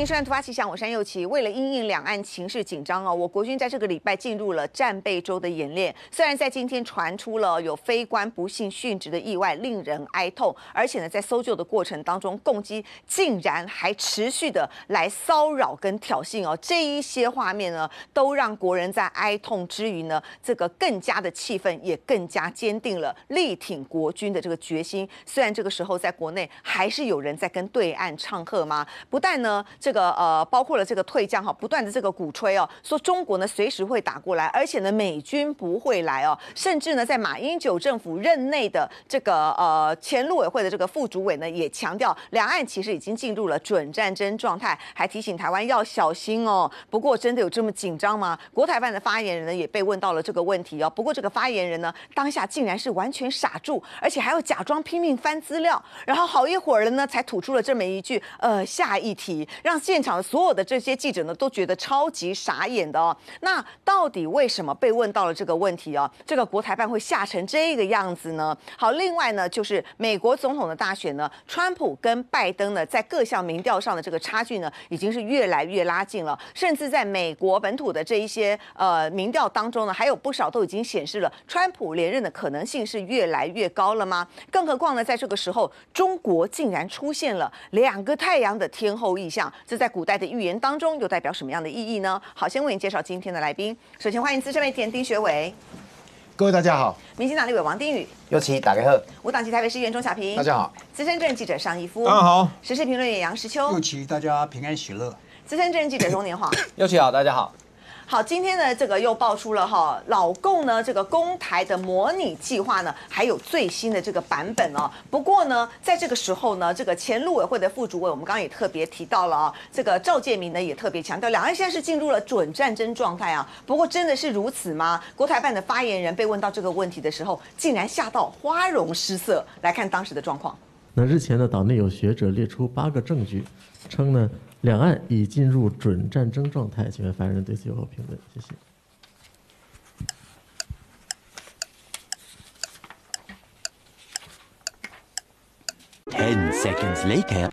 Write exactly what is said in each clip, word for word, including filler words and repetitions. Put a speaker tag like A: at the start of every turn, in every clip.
A: 迎收看《突发奇想》，我是安佑琪。为了因应两岸情势紧张哦，我国军在这个礼拜进入了战备周的演练。虽然在今天传出了有飞官不幸殉职的意外，令人哀痛，而且呢，在搜救的过程当中，共机竟然还持续的来骚扰跟挑衅哦。这一些画面呢，都让国人在哀痛之余呢，这个更加的气愤，也更加坚定了力挺国军的这个决心。虽然这个时候在国内还是有人在跟对岸唱和吗？不但呢。这个呃，包括了这个退将哈，不断的这个鼓吹哦，说中国呢随时会打过来，而且呢美军不会来哦，甚至呢在马英九政府任内的这个呃前陆委会的这个副主委呢也强调，两岸其实已经进入了准战争状态，还提醒台湾要小心哦。不过真的有这么紧张吗？国台办的发言人呢也被问到了这个问题哦。不过这个发言人呢当下竟然是完全傻住，而且还要假装拼命翻资料，然后好一会儿了呢才吐出了这么一句呃下一题，让现场所有的这些记者呢，都觉得超级傻眼的哦。那到底为什么被问到了这个问题哦？这个国台办会吓成这个样子呢？好，另外呢，就是美国总统的大选呢，川普跟拜登呢，在各项民调上的这个差距呢，已经是越来越拉近了。甚至在美国本土的这一些呃民调当中呢，还有不少都已经显示了川普连任的可能性是越来越高了吗？更何况呢，在这个时候，中国竟然出现了两个太阳的天后异象。这在古代的预言当中又代表什么样的意义呢？好，先为您介绍今天的来宾。首先欢迎资深媒体人丁学伟，
B: 各位大家好；
A: 民进党立委王定宇，
C: 尤其打开贺，
A: 无党籍台北市议员钟小平，
B: 大家好；
A: 资深政治记者尚义夫，
D: 大家好；
A: 时事评论员杨实秋，
D: 尤其大家平安喜乐；
A: 资深政治记者钟年晃，
C: 尤其好，大家好。
A: 好，今天呢，这个又爆出了哈，老共呢这个攻台的模拟计划呢，还有最新的这个版本哦。不过呢，在这个时候呢，这个前陆委会的副主委，我们刚刚也特别提到了啊，这个赵介民呢也特别强调，两岸现在是进入了准战争状态啊。不过真的是如此吗？国台办的发言人被问到这个问题的时候，竟然吓到花容失色。来看当时的状况。
E: 那日前呢，党内有学者列出八个证据，称呢。两岸已进入准战争状态，请问发言人对此有何评论？谢谢。
F: Ten seconds later.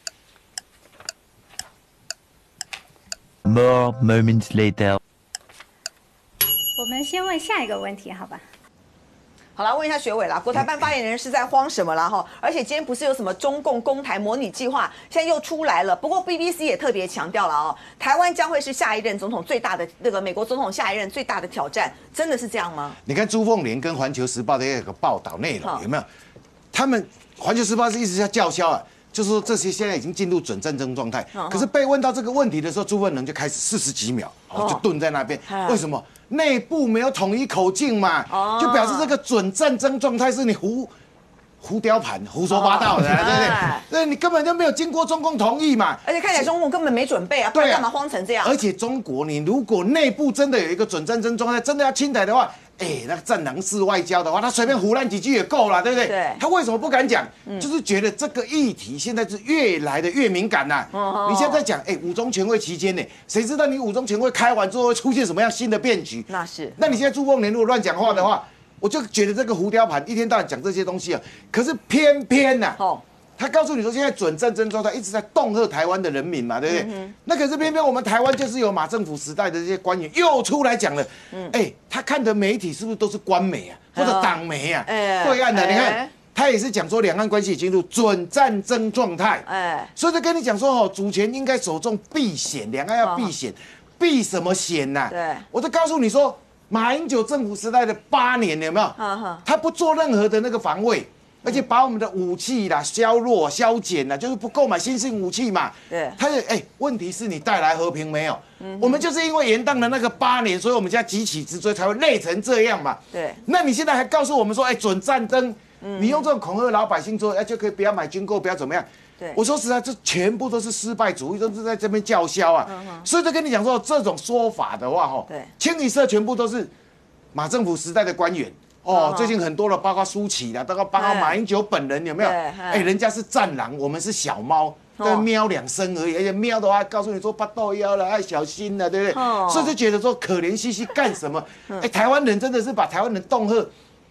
F: More moments later.
G: 我们先问下一个问题，好吧？
A: 好了，问一下学伟啦，国台办发言人是在慌什么啦？哈，而且今天不是有什么中共攻台模拟计划，现在又出来了。不过 B B C 也特别强调了哦，台湾将会是下一任总统最大的那个美国总统下一任最大的挑战，真的是这样吗？
B: 你看朱凤莲跟《环球时报》的那个报道内容有没有？他们《环球时报》是一直在叫嚣啊，就是说这些现在已经进入准战争状态。可是被问到这个问题的时候，朱凤莲就开始四十几秒哦，就顿在那边。为什么？内部没有统一口径嘛，就表示这个准战争状态是你胡胡雕盘、胡说八道的，对不对？对，你根本就没有经过中共同意嘛。
A: 而且看起来中共根本没准备啊，不然干嘛慌成这样？
B: 而且中国，你如果内部真的有一个准战争状态，真的要侵台的话，哎，那个战狼式外交的话，他随便胡乱几句也够了，对不对？
A: 对。
B: 他为什么不敢讲？就是觉得这个议题现在是越来的越敏感呐。你现在讲，哎，五中全会期间呢，谁知道你五中全会开完之后会出现什么样新的变局？
A: 那是。
B: 那你现在朱凤莲如果乱讲话的话，我就觉得这个胡雕盘一天到晚讲这些东西啊，可是偏偏呐、啊，哦，他告诉你说现在准战争状态一直在恫吓台湾的人民嘛，对不对？嗯、那可是偏偏我们台湾就是有马政府时代的这些官员又出来讲了，嗯，哎，他看的媒体是不是都是官媒啊，或者党媒啊？哎，对岸的，哎、你看。他也是讲说，两岸关系已进入准战争状态，哎，所以就跟你讲说，哦，主权应该首重避险，两岸要避险，避什么险呐？对，我就告诉你说，马英九政府时代的八年有没有？他不做任何的那个防卫，而且把我们的武器啦削弱、削减啦，就是不购买新式武器嘛。对，他就哎，问题是你带来和平没有？嗯、我们就是因为延宕了那个八年，所以我们现在急起直追，才会累成这样嘛。对，那你现在还告诉我们说，哎，准战争。你用这种恐吓老百姓说，哎，就可以不要买军购，不要怎么样？对，我说实在，这全部都是失败主义，都是在这边叫嚣啊。嗯、所以就跟你讲说，这种说法的话，哈，对，清一色全部都是马政府时代的官员。哦，最近很多的，包括苏起啦，包括包括马英九本人有没有？哎，人家是战狼，我们是小猫。对，喵两声而已，而且喵的话告诉你说八豆腰了，要小心了，对不对？所以就觉得说可怜兮兮干什么？哎，台湾人真的是把台湾人恫吓。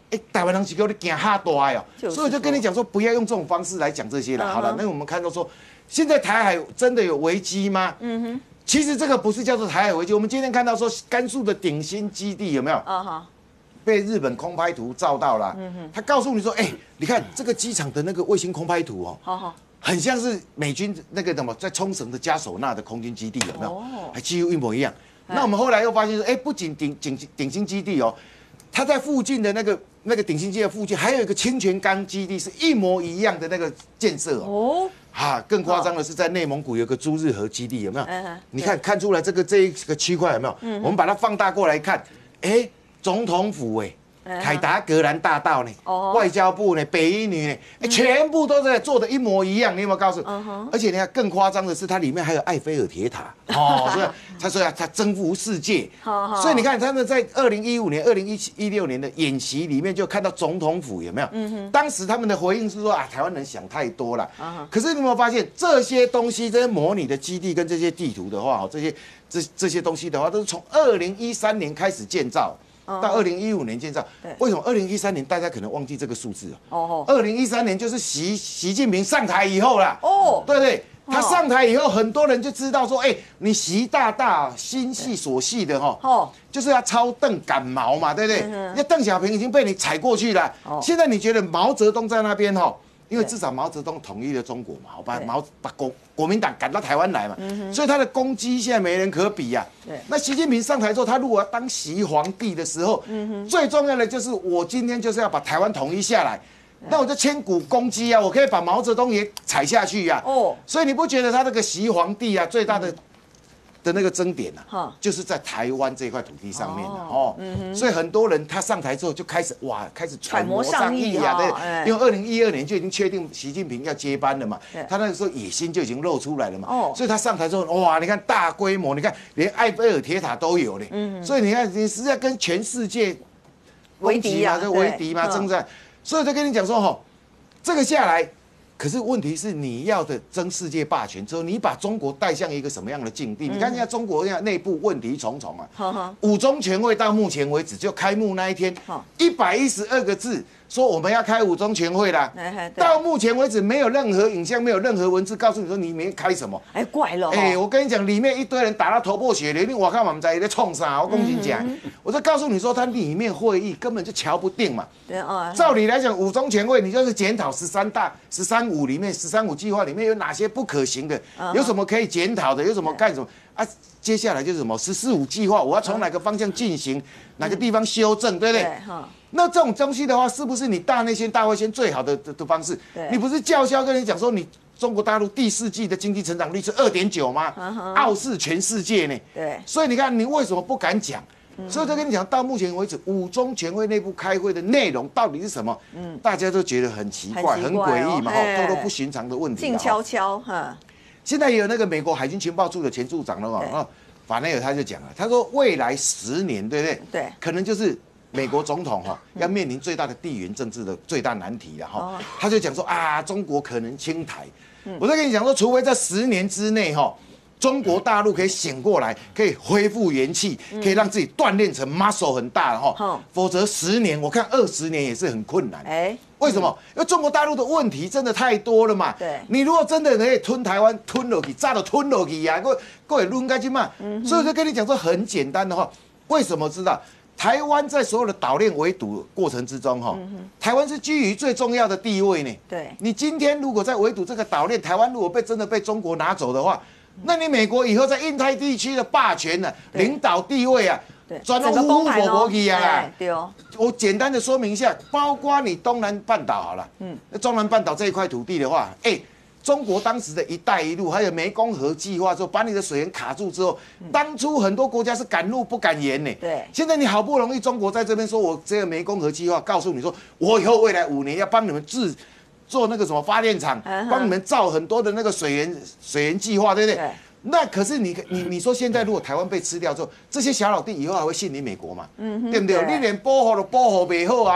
B: 哎，台湾人是给你惊哈大哦，所以我就跟你讲说，不要用这种方式来讲这些了。好了，那我们看到说，现在台海真的有危机吗？嗯哼，其实这个不是叫做台海危机，我们今天看到说，甘肃的鼎新基地有没有？啊哈。被日本空拍图照到了，嗯、他告诉你说：“哎、欸，你看这个机场的那个卫星空拍图哦，好好很像是美军那个什么在冲绳的加手纳的空军基地，有没有？哦、还几乎一模一样。那我们后来又发现说，哎、欸，不仅鼎鼎鼎新基地哦，它在附近的那个那个鼎新基地的附近还有一个清泉岗基地，是一模一样的那个建设哦。哈、啊，更夸张的是在内蒙古有个朱日和基地，有没有？嗯、你看看出来这个这一个区块有没有？嗯、我们把它放大过来看，哎、欸。”总统府哎、欸，凯达格兰大道呢，哦、外交部呢，北一女呢，欸、全部都在做的一模一样。你有没有告诉？嗯、而且你看更夸张的是，它里面还有埃菲尔铁塔哦，所以他说他征服世界。所以你看他们在二零一五年、二零一六年的演习里面就看到总统府有没有？嗯、当时他们的回应是说啊，台湾人想太多了。嗯、可是你有没有发现这些东西，这些模拟的基地跟这些地图的话，这些这这些东西的话，都是从二零一三年开始建造。到二零一五年建造，为什么二零一三年大家可能忘记这个数字哦？二零一三年就是习习近平上台以后啦。哦，对不对？他上台以后，很多人就知道说，哎，你习大大心系所系的哈，哦，就是要抄邓感毛嘛，对不对？那邓小平已经被你踩过去了，现在你觉得毛泽东在那边哈？因为至少毛泽东统一了中国嘛，好把毛把国国民党赶到台湾来嘛，嗯、所以他的功绩现在没人可比呀、啊。那习近平上台之后，他如果要当习皇帝的时候，嗯、最重要的就是我今天就是要把台湾统一下来，那我就千古功绩啊，我可以把毛泽东也踩下去呀、啊。哦，所以你不觉得他这个习皇帝啊，最大的？嗯的那个争点啊，就是在台湾这块土地上面哦，所以很多人他上台之后就开始哇，开始揣摩上意啊，对，因为二零一二年就已经确定习近平要接班了嘛，他那个时候野心就已经露出来了嘛，所以他上台之后哇，你看大规模，你看连埃菲尔铁塔都有嘞，所以你看你是在跟全世界为敌嘛，这为敌嘛，正在，所以我就跟你讲说哈，这个下来。可是问题是，你要的争世界霸权之后，你把中国带向一个什么样的境地？嗯、你看现在中国现在内部问题重重啊。呵呵五中全会到目前为止，就开幕那一天，一百一十二个字说我们要开五中全会啦。到目前为止没有任何影像，没有任何文字告诉你说你们开什么。哎，怪了。哎，我跟你讲，里面一堆人打到头破血流，我看我们在在冲啥？我公斤讲，嗯、我就告诉你说，他里面会议根本就瞧不定嘛。对哦。照理来讲，五中全会你就是检讨十三大、十三五里面、十三五计划里面有哪些不可行的，有什么可以检讨的，有什么干什么啊？接下来就是什么十四五计划，我要从哪个方向进行，哪个地方修正，对不对？那这种东西的话，是不是你大内宣、大外宣最好的的的方式？你不是叫嚣跟你讲说，你中国大陆第四季的经济成长率是二点九吗？傲视全世界呢？对。所以你看，你为什么不敢讲？所以我就跟你讲，到目前为止，五中全会内部开会的内容到底是什么？嗯，大家都觉得很奇怪、很诡异嘛，哈，都都不寻常的问题。静悄悄哈。现在也有那个美国海军情报处的前处长了嘛，法内尔他就讲了，他说未来十年，对不对？对，可能就是美国总统哈要面临最大的地缘政治的最大难题了哈。他就讲说啊，中国可能侵台。我在跟你讲说，除非在十年之内哈。中国大陆可以醒过来，可以恢复元气，可以让自己锻炼成 muscle 很大了哈，否则十年，我看二十年也是很困难。哎，为什么？因为中国大陆的问题真的太多了嘛。对，你如果真的可以吞台湾，吞落去，炸到吞落去呀，各各位论干净嘛。所以我就跟你讲说，很简单的话，为什么知道？台湾在所有的岛链围堵过程之中，哈，台湾是居于最重要的地位呢。对，你今天如果在围堵这个岛链，台湾如果被真的被中国拿走的话，那你美国以后在印太地区的霸权呢、啊、领导地位啊，转到呼呼火火去啊！对哦，我简单的说明一下，包括你东南半岛好了，嗯，中南半岛这一块土地的话，哎、欸，中国当时的一带一路还有湄公河计划之后，把你的水源卡住之后，当初很多国家是敢怒不敢言呢。对，现在你好不容易中国在这边说，我这个湄公河计划告诉你说，我以后未来五年要帮你们治。做那个什么发电厂，帮你们造很多的那个水源水源计划，对不对？对那可是你你你说现在如果台湾被吃掉之后，这些小老弟以后还会信你美国吗？嗯，对不对？你连保护都保护不好啊，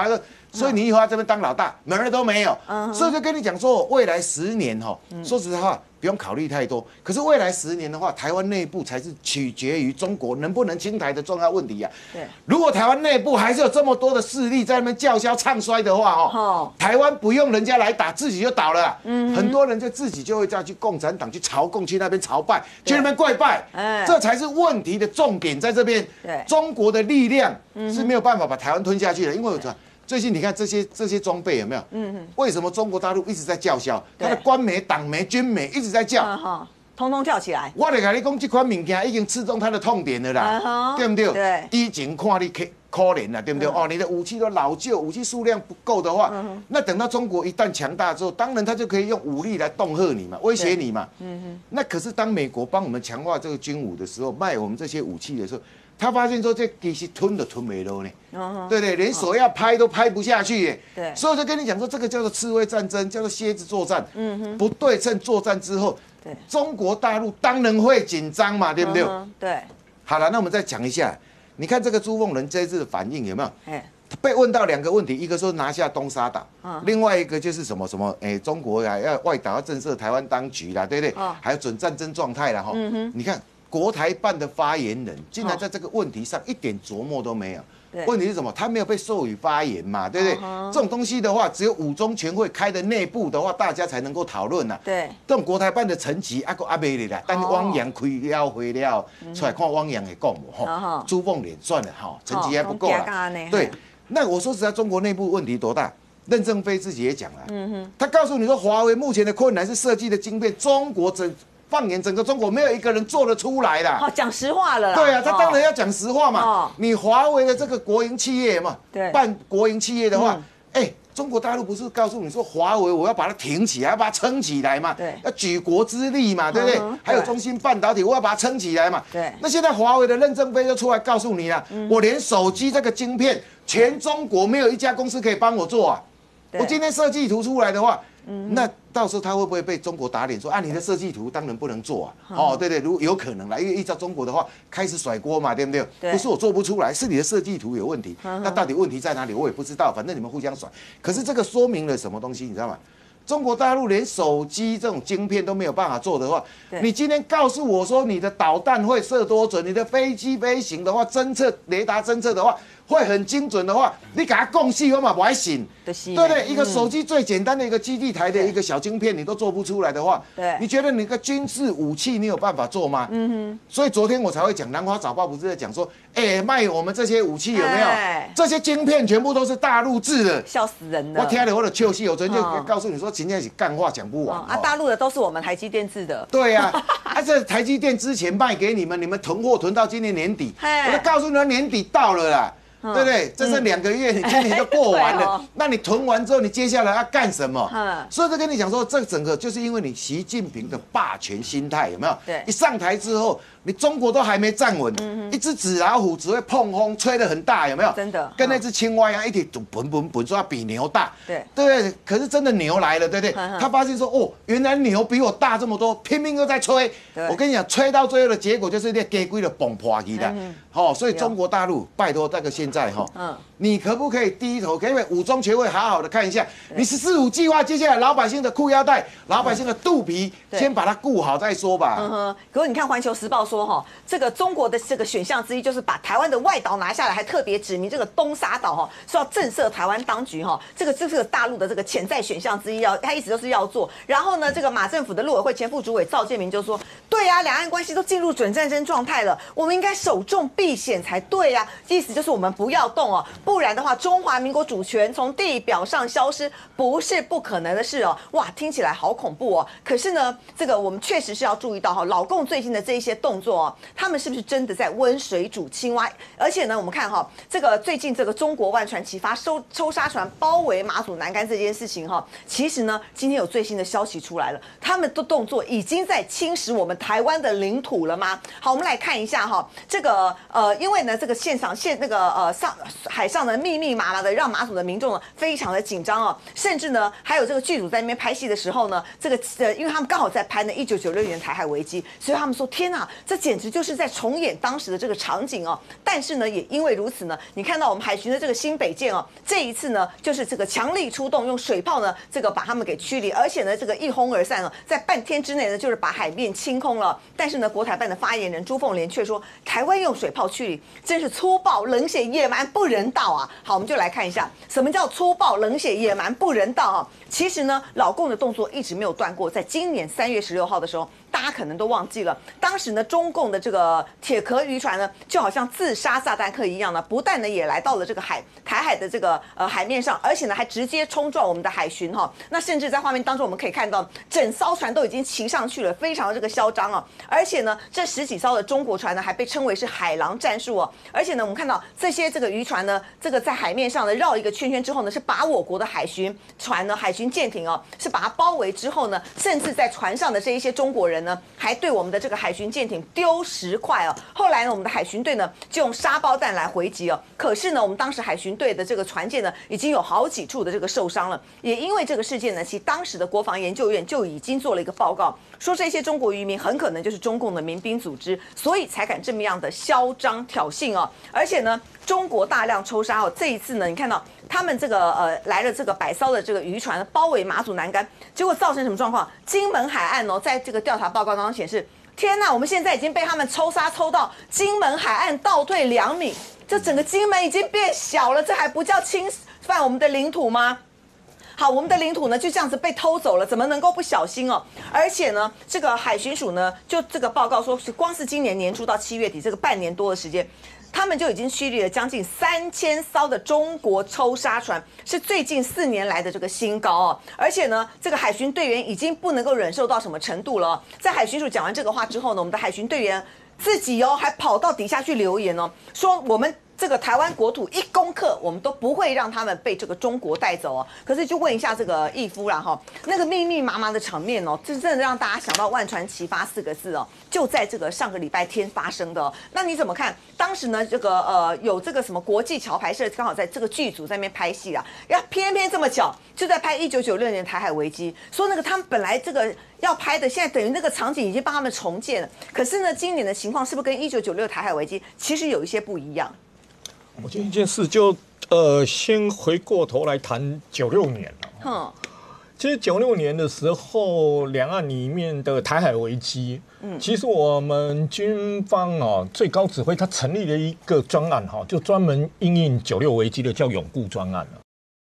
B: 所以你以后要这边当老大，门儿都没有。所以就跟你讲说，未来十年哈，说实话不用考虑太多。可是未来十年的话，台湾内部才是取决于中国能不能清台的重要问题啊。
A: 对，
B: 如果台湾内部还是有这么多的势力在那边叫嚣唱衰的话，哦，台湾不用人家来打，自己就倒了。嗯，很多人就自己就会再去共产党去朝贡，去那边朝拜，去那边跪拜。哎，这才是问题的重点在这边。对，中国的力量是没有办法把台湾吞下去的，因为我最近你看这些这些装备有没有？嗯嗯。为什么中国大陆一直在叫嚣？他的官媒、党媒、军媒一直在叫，
A: 嗯、通通跳起来。
B: 我得跟你讲，这款物件已经刺中他的痛点了啦，嗯、对不对？对。以前看你可可怜了，对不对？嗯、哦，你的武器都老旧，武器数量不够的话，嗯、那等到中国一旦强大之后，当然他就可以用武力来恫吓你嘛，威胁你嘛。嗯哼。那可是当美国帮我们强化这个军武的时候，卖我们这些武器的时候。他发现说这其实吞都吞没了呢，对对，连手要拍都拍不下去耶。对，所以我就跟你讲说，这个叫做刺猬战争，叫做蝎子作战。嗯哼，不对称作战之后，对，中国大陆当然会紧张嘛，对不对？
A: 对。
B: 好了，那我们再讲一下，你看这个朱凤伦这次的反应有没有？哎，被问到两个问题，一个说拿下东沙岛，另外一个就是什么什么，哎，中国呀要外岛要震慑台湾当局啦，对不对？还有准战争状态啦，哈。嗯哼，你看。国台办的发言人竟然在这个问题上一点琢磨都没有。问题是什么？他没有被授予发言嘛，对不对？ Uh-huh. 这种东西的话，只有五中全会开的内部的话，大家才能够讨论呐。对，这种国台办的层级啊，个阿妹的啦，但是汪洋开了会了，出来看汪洋的讲无吼，朱凤莲算了哈，层级还不够啦。对，那我说实在，中国内部问题多大？任正非自己也讲了，嗯哼，他告诉你说，华为目前的困难是设计的晶片，中国整。放眼整个中国，没有一个人做得出来的。
A: 好，讲实话了啦。
B: 对啊，他当然要讲实话嘛。哦、你华为的这个国营企业嘛，对，办国营企业的话，哎、嗯欸，中国大陆不是告诉你说，华为我要把它挺起来，要把它撑起来嘛？对，要举国之力嘛，对不对？嗯、还有中芯半导体，我要把它撑起来嘛。对。那现在华为的任正非就出来告诉你了，嗯、我连手机这个晶片，全中国没有一家公司可以帮我做啊。我今天设计图出来的话。嗯、那到时候他会不会被中国打脸说啊？你的设计图当然不能做啊！嗯、哦，对对，如有可能啦，因为依照中国的话，开始甩锅嘛，对不对？对，不是我做不出来，是你的设计图有问题。嗯、那到底问题在哪里？我也不知道，反正你们互相甩。可是这个说明了什么东西，你知道吗？中国大陆连手机这种晶片都没有办法做的话，你今天告诉我说你的导弹会射多准，你的飞机飞行的话，侦测雷达侦测的话。会很精准的话，你给他共细我嘛不爱信，对不对？一个手机最简单的一个基地台的一个小晶片，你都做不出来的话，对，你觉得你个军事武器你有办法做吗？嗯哼。所以昨天我才会讲，《南华早报》不是在讲说，哎，卖我们这些武器有没有？这些晶片全部都是大陆制的，
A: 笑死人了。
B: 我听了我的糗戏，我昨天就告诉你说，今天是干话讲不完
A: 啊，大陆的都是我们台积电制的。
B: 对呀，啊，这台积电之前卖给你们，你们囤货囤到今年年底，我就告诉你，年底到了啦。对不对？这剩两个月，你今年就过完了。哦、那你囤完之后，你接下来要干什么？嗯、所以就跟你讲说，这整个就是因为你习近平的霸权心态，有没有？对，一上台之后，你中国都还没站稳，嗯、一只纸老虎只会碰风，吹得很大，有没有？真的，跟那只青蛙一样，一起滚滚滚，说要比牛大。对，对不对？可是真的牛来了，对不对？他发现说，哦，原来牛比我大这么多，拼命又在吹。我跟你讲，吹到最后的结果就是那鸡龟的崩破去的。好、嗯，所以中国大陆，拜托这个现在哈，嗯，你可不可以低头？可不可以五中全会好好的看一下，你十四五计划接下来老百姓的裤腰带、老百姓的肚皮，先把它顾好再说吧。嗯
A: 哼。可是你看《环球时报》说哈，这个中国的这个选项之一就是把台湾的外岛拿下来，还特别指明这个东沙岛哈是要震慑台湾当局哈，这个这是个大陆的这个潜在选项之一，要他一直都是要做。然后呢，这个马政府的陆委会前副主委赵建明就说，对啊，两岸关系都进入准战争状态了，我们应该守重避险才对啊，意思就是我们不要动哦，不然的话，中华民国主权从地表上消失不是不可能的事哦。哇，听起来好恐怖哦。可是呢，这个我们确实是要注意到哈，老共最近的这一些动作哦，他们是不是真的在温水煮青蛙？而且呢，我们看哈，这个最近这个中国万船齐发收抽沙船包围马祖南竿这件事情哈，其实呢，今天有最新的消息出来了，他们的动作已经在侵蚀我们台湾的领土了吗？好，我们来看一下哈，这个呃，因为呢，这个现场现那个呃。 呃上海上呢密密麻麻的，让马祖的民众呢非常的紧张哦，甚至呢还有这个剧组在那边拍戏的时候呢，这个呃因为他们刚好在拍呢一九九六年台海危机，所以他们说天哪，这简直就是在重演当时的这个场景哦。但是呢也因为如此呢，你看到我们海巡的这个新北舰哦，这一次呢就是这个强力出动，用水炮呢这个把他们给驱离，而且呢这个一哄而散哦，在半天之内呢就是把海面清空了。但是呢国台办的发言人朱凤莲却说，台湾用水炮驱离真是粗暴、冷血、野蛮、不人道啊！好，我们就来看一下什么叫粗暴、冷血、野蛮、不人道啊！其实呢，老共的动作一直没有断过。在今年三月十六号的时候，大家可能都忘记了，当时呢，中共的这个铁壳渔船呢，就好像自杀炸弹客一样呢，不但呢也来到了这个海台海的这个呃海面上，而且呢还直接冲撞我们的海巡哈。那甚至在画面当中，我们可以看到整艘船都已经骑上去了，非常的这个嚣张啊！而且呢，这十几艘的中国船呢，还被称为是海狼战术哦。而且呢，我们看到这些这个渔船呢，这个在海面上呢绕一个圈圈之后呢，是把我国的海巡船呢、海巡舰艇哦，是把它包围之后呢，甚至在船上的这一些中国人呢，还对我们的这个海巡舰艇丢石块哦。后来呢，我们的海巡队呢就用沙包弹来回击哦。可是呢，我们当时海巡队的这个船舰呢，已经有好几处的这个受伤了。也因为这个事件呢，其实当时的国防研究院就已经做了一个报告，说这些中国渔民很可能就是中共的民兵组织，所以才敢这么样的嚣张挑衅哦。而且呢，中国大量抽沙哦，这一次呢，你看到他们这个呃来了这个百艘的这个渔船包围马祖南竿，结果造成什么状况？金门海岸哦，在这个调查报告当中显示，天哪，我们现在已经被他们抽沙抽到金门海岸倒退两米，这整个金门已经变小了，这还不叫侵犯我们的领土吗？好，我们的领土呢就这样子被偷走了，怎么能够不小心哦？而且呢，这个海巡署呢，就这个报告说，是光是今年年初到七月底这个半年多的时间，他们就已经驱离了将近三千艘的中国抽沙船，是最近四年来的这个新高哦。而且呢，这个海巡队员已经不能够忍受到什么程度了哦。在海巡署讲完这个话之后呢，我们的海巡队员自己哦还跑到底下去留言哦，说我们这个台湾国土一公克，我们都不会让他们被这个中国带走哦。可是就问一下这个义夫啦哈，那个密密麻麻的场面哦，这真的让大家想到万船齐发四个字哦，就在这个上个礼拜天发生的哦。那你怎么看？当时呢，这个呃有这个什么国际桥牌社刚好在这个剧组在那边拍戏啊，要偏偏这么巧就在拍一九九六年台海危机，说那个他们本来这个要拍的，现在等于那个场景已经帮他们重建了。可是呢，今年的情况是不是跟一九九六台海危机其实有一些不一样？
C: 我觉得一件事就呃，先回过头来谈九六年了。
A: 哼，
C: 其实九六年的时候，两岸里面的台海危机，嗯，其实我们军方哦，最高指挥他成立了一个专案哈，就专门因应九六危机的，叫永固专案了。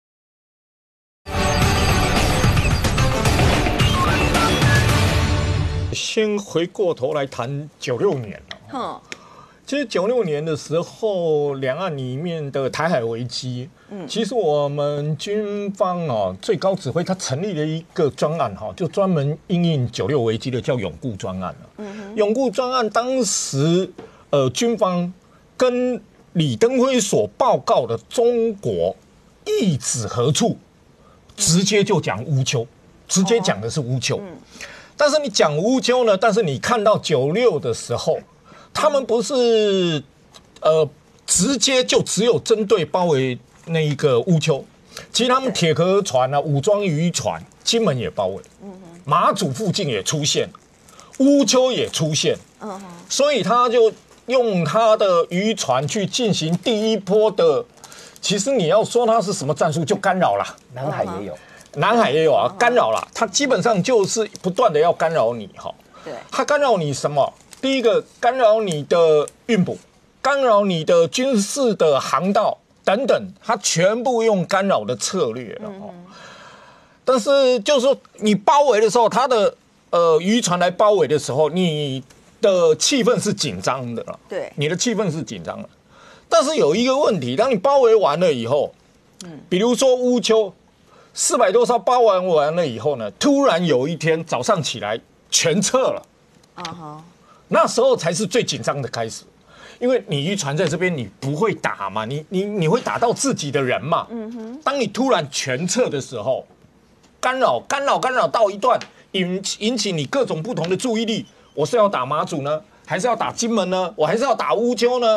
C: 先回过头来谈九六年了。
A: 哼。
C: 其实九六年的时候，两岸里面的台海危机，嗯，其实我们军方哦，最高指挥他成立了一个专案哈，就专门因应九六危机的，叫永固专案了。嗯，永固专案当时，呃，军方跟李登辉所报告的中国意指何处，直接就讲乌丘，直接讲的是乌丘。嗯，但是你讲乌丘呢，但是你看到九六的时候。他们不是，呃，直接就只有针对包围那一个乌丘，其实他们铁壳船啊、武装渔船，金门也包围，马祖附近也出现，乌丘也出现，所以他就用他的渔船去进行第一波的，其实你要说他是什么战术，就干扰啦，
D: 南海也有，
C: 南海也有啊，干扰啦，他基本上就是不断的要干扰你哈，
A: 对，
C: 他干扰你什么？第一个干扰你的运补，干扰你的军事的航道等等，它全部用干扰的策略了哦。但是就是说，你包围的时候，它的呃渔船来包围的时候，你的气氛是紧张的了。
A: 对，
C: 你的气氛是紧张的。但是有一个问题，当你包围完了以后，嗯，比如说乌丘四百多艘包围完了以后呢，突然有一天早上起来全撤了。啊哈。那时候才是最紧张的开始，因为你渔船在这边，你不会打嘛，你你你会打到自己的人嘛。嗯哼。当你突然全撤的时候，干扰干扰干扰到一段，引引起你各种不同的注意力。我是要打马祖呢，还是要打金门呢？我还是要打乌丘呢？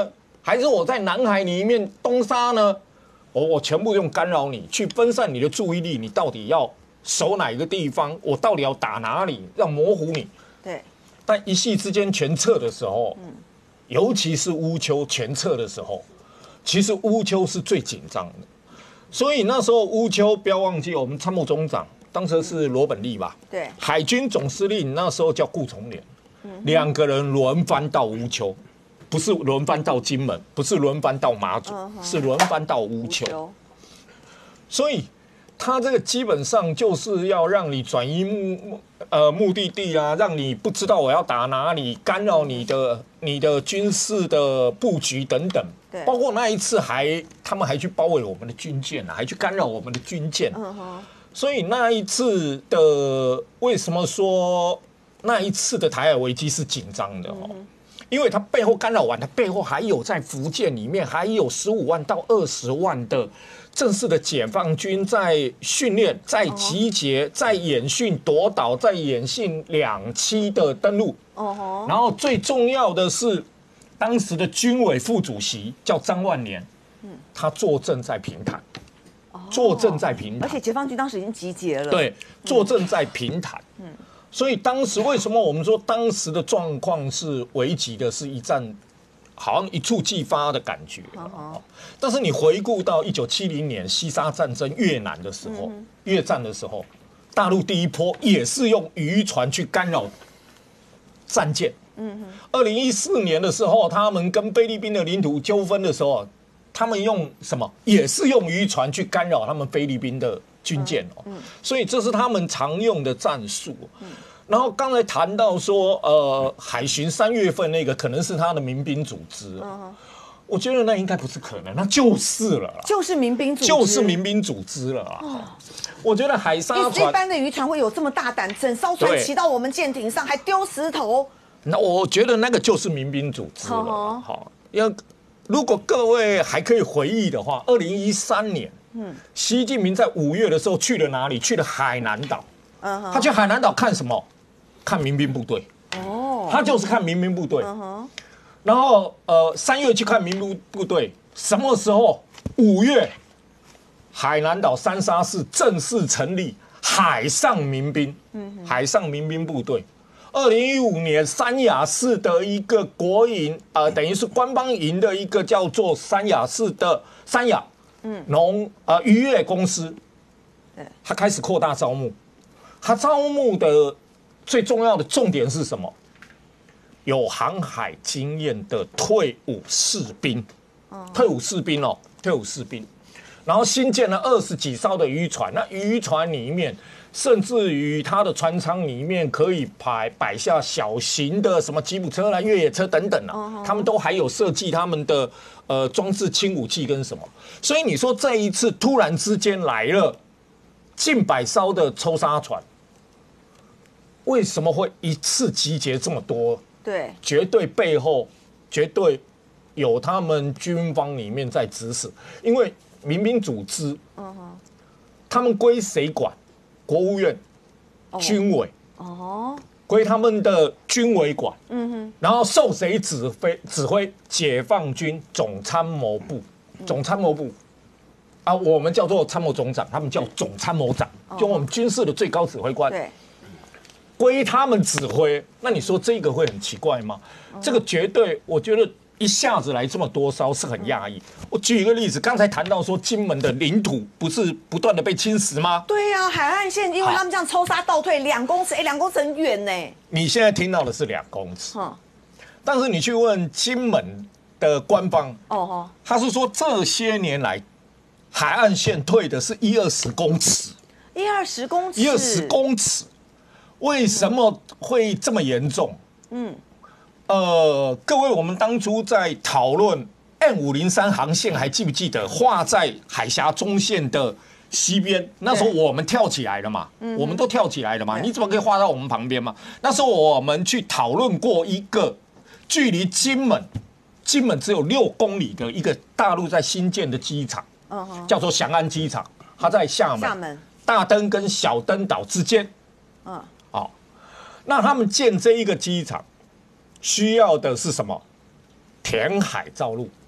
C: 还是我在南海里面东沙呢？我我全部用干扰你，去分散你的注意力，你到底要守哪一个地方？我到底要打哪里？要模糊你。
A: 对。
C: 但一夕之间全撤的时候，嗯，尤其是乌丘全撤的时候，其实乌丘是最紧张的。所以那时候乌丘不要忘记，我们参谋总长当时是罗本利吧？
A: 对。
C: 海军总司令那时候叫顾从廉，两个人轮番到乌丘。不是轮番到金门，不是轮番到马祖， uh huh. 是轮番到乌丘。所以，他这个基本上就是要让你转移目呃目的地啊，让你不知道我要打哪里，干扰你的你的军事的布局等等。对，包括那一次还他们还去包围我们的军舰啊，还去干扰我们的军舰。Uh huh. 所以那一次的为什么说那一次的台海危机是紧张的哦？ Uh huh. 因为它背后干扰完，它背后还有在福建里面还有十五万到二十万的正式的解放军在训练、在集结、在演训夺岛、在演训两栖的登陆。哦，然后最重要的是，当时的军委副主席叫张万年，嗯，他坐镇在平潭，坐镇在平潭，
A: 而且解放军当时已经集结了，
C: 对，坐镇在平潭，嗯。所以当时为什么我们说当时的状况是危急的，是一战好像一触即发的感觉。Uh-huh. 但是你回顾到一九七零年西沙战争越南的时候， uh-huh. 越战的时候，大陆第一波也是用渔船去干扰战舰。二零一四年的时候，他们跟菲律宾的领土纠纷的时候，他们用什么？也是用渔船去干扰他们菲律宾的军舰哦，所以这是他们常用的战术。然后刚才谈到说，呃，海巡三月份那个可能是他的民兵组织，我觉得那应该不是可能，那就是了，
A: 就是民兵组织，
C: 就是民兵组织了啊。我觉得海沙船
A: 一般的渔船会有这么大胆，整艘船骑到我们舰艇上还丢石头，
C: 那我觉得那个就是民兵组织了。好，要如果各位还可以回忆的话，二零一三年。嗯，习近平在五月的时候去了哪里？去了海南岛。Uh-huh. 他去海南岛看什么？看民兵部队。哦， oh. 他就是看民兵部队。Uh-huh. 然后呃，三月去看民兵部队，什么时候？五月，海南岛三沙市正式成立海上民兵。嗯，海上民兵部队。二零一五年，三亚市的一个国营，呃，等于是官方营的一个叫做三亚市的三亚。嗯，农呃渔业公司，他开始扩大招募，他招募的最重要的重点是什么？有航海经验的退伍士兵，退伍士兵哦，退伍士兵，然后新建了二十几艘的渔船，那渔船里面，甚至于它的船舱里面可以摆摆下小型的什么吉普车啦、越野车等等啊，他们都还有设计他们的。呃，装置轻武器跟什么？所以你说这一次突然之间来了近百艘的抽沙船，为什么会一次集结这么多？
A: 对，
C: 绝对背后绝对有他们军方里面在指使，因为民兵组织，嗯哼，他们归谁管？国务院、军委，哦。归他们的军委管，嗯哼，然后受谁指挥？指挥解放军总参谋部，总参谋部，啊，我们叫做参谋总长，他们叫总参谋长，就我们军事的最高指挥官，对，归他们指挥。那你说这个会很奇怪吗？这个绝对，我觉得一下子来这么多艘是很讶异。我举一个例子，刚才谈到说金门的领土不是不断的被侵蚀吗？
A: 对呀、啊，海岸线因为他们这样抽沙倒退两公尺，哎，两公尺很远呢。
C: 你现在听到的是两公尺，嗯，但是你去问金门的官方，哦，他是说这些年来海岸线退的是一二十公尺，
A: 一二十公尺，
C: 一二十公尺，为什么会这么严重？嗯。呃，各位，我们当初在讨论 M 五零三航线，还记不记得画在海峡中线的西边？那时候我们跳起来了嘛，我们都跳起来了嘛，你怎么可以画到我们旁边嘛？那时候我们去讨论过一个距离金门，金门只有六公里的一个大陆在新建的机场，叫做翔安机场，它在厦门、厦门大登跟小登岛之间。嗯，好，那他们建这一个机场。需要的是什么？填海造陆，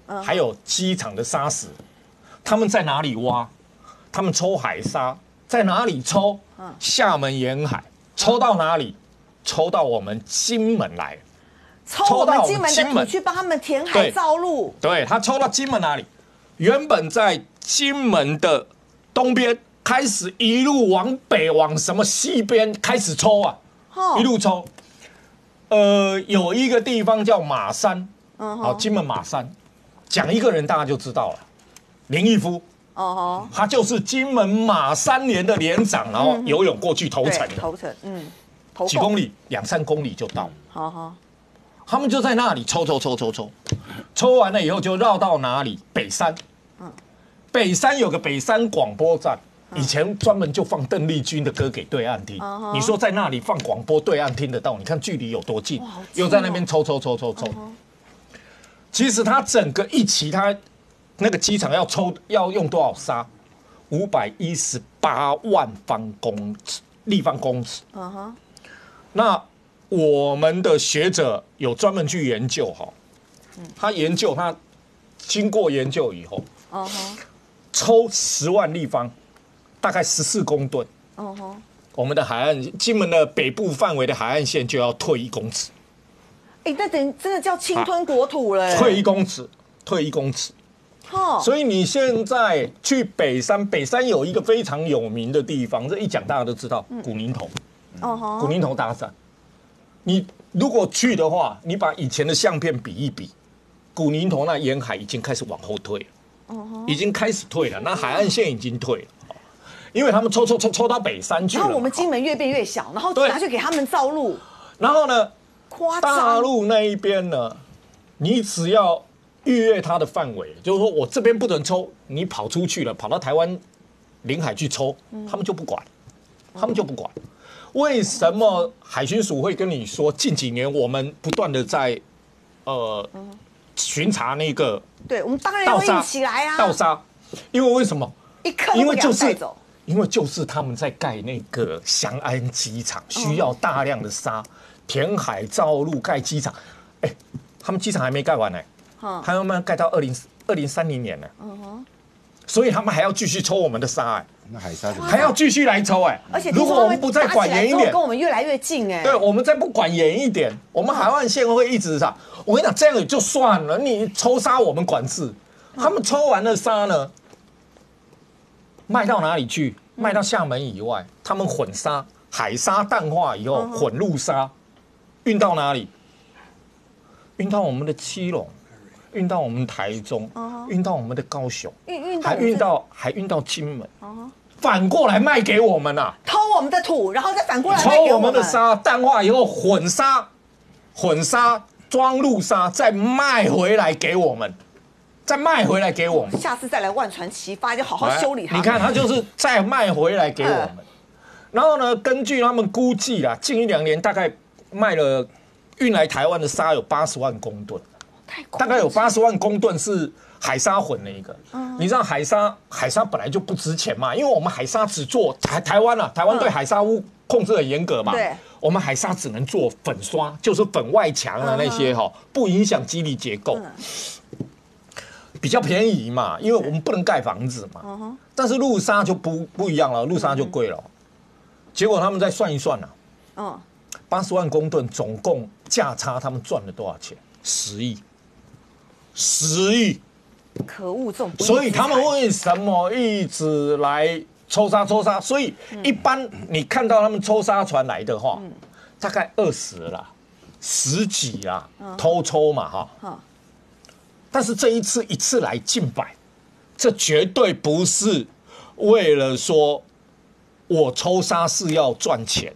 C: 嗯、还有机场的沙石，他们在哪里挖？他们抽海沙在哪里抽？嗯、厦门沿海抽到哪里？抽到我们金门来。
A: 抽我们金门的土去帮他们填海造路。
C: 对，他抽到金门哪里？原本在金门的东边，开始一路往北，往什么西边开始抽啊，哦、一路抽。呃，有一个地方叫马山，嗯，好，金门马山，讲一个人大家就知道了，林毅夫。哦，他就是金门马山连的连长，然后游泳过去投诚的，
A: 投诚，嗯，
C: 几公里，两三公里就到。好好。他们就在那里抽抽抽抽抽，抽完了以后就绕到哪里？北山。嗯，北山有个北山广播站，以前专门就放邓丽君的歌给对岸听。嗯、你说在那里放广播，对岸听得到？你看距离有多近？哦、又在那边抽抽抽抽抽。嗯、其实他整个一期，他那个机场要抽要用多少沙？五百一十八万方公尺立方公尺。嗯哼，那。我们的学者有专门去研究哈，他研究他经过研究以后，哦抽十万立方，大概十四公吨，哦我们的海岸金门的北部范围的海岸线就要退一公尺，
A: 哎，那等于真的叫侵吞国土了，
C: 退一公尺，退一公尺，哦，所以你现在去北山，北山有一个非常有名的地方，这一讲大家都知道，古宁头，哦古宁头大山。你如果去的话，你把以前的相片比一比，古宁头那沿海已经开始往后退了， uh-huh. 已经开始退了，那海岸线已经退了，因为他们抽抽抽抽到北山去了。
A: 然后我们金门越变越小，然后拿去给他们造路。
C: 然后呢，
A: 夸张。
C: 大陆那一边呢，你只要逾越它的范围，就是说我这边不能抽，你跑出去了，跑到台湾领海去抽，他们就不管，他们就不管。为什么海巡署会跟你说，近几年我们不断的在，呃，巡查那个，
A: 对我们当然要一起来啊，
C: 盗沙，因为为什么？
A: 一刻都不给带走，
C: 因为就是他们在盖那个翔安机场，需要大量的沙，填海造路盖机场，哎，他们机场还没盖完呢，他们要盖到二零二零三零年呢，所以他们还要继续抽我们的沙哎。
B: 那海沙
C: 还要继续来抽哎、欸，
A: 而且
C: 如果我们不再管严一点，
A: 跟我们越来越近哎、欸。
C: 对，我们再不管严一点，我们海岸线会一直上。我跟你讲，这样也就算了，你抽沙我们管制，他们抽完了沙呢，卖到哪里去？卖到厦门以外，他们混沙，海沙淡化以后混陆沙，运到哪里？运到我们的基隆。运到我们台中，运到我们的高雄，还运到还运到金门，反过来卖给我们啊！
A: 偷我们的土，然后再反过来卖
C: 给我们。抽我们的沙，淡化以后混沙，混沙装陆沙，再卖回来给我们，再卖回来给我们。
A: 下次再来万船齐发，就好好修理它。
C: 你看，他就是再卖回来给我们。然后呢，根据他们估计啦，近一两年大概卖了运来台湾的沙有八十万公吨。大概有八十万公吨是海沙混的一个，嗯、你知道海沙海沙本来就不值钱嘛，因为我们海沙只做台台湾啊，台湾对海沙污控制很严格嘛，对，我们海沙只能做粉刷，就是粉外墙的那些哈，嗯、不影响基底结构，嗯、比较便宜嘛，因为我们不能盖房子嘛，嗯、但是陆沙就不不一样了，陆沙就贵了，嗯、结果他们再算一算啊，嗯，八十万公吨总共价差他们赚了多少钱？十亿。十亿，
A: 可恶！这种，
C: 所以他们为什么一直来抽沙抽沙？所以一般你看到他们抽沙船来的话，嗯、大概二十啦，十几啦，嗯、偷抽嘛哈。嗯、但是这一次一次来近百，这绝对不是为了说我抽沙是要赚钱。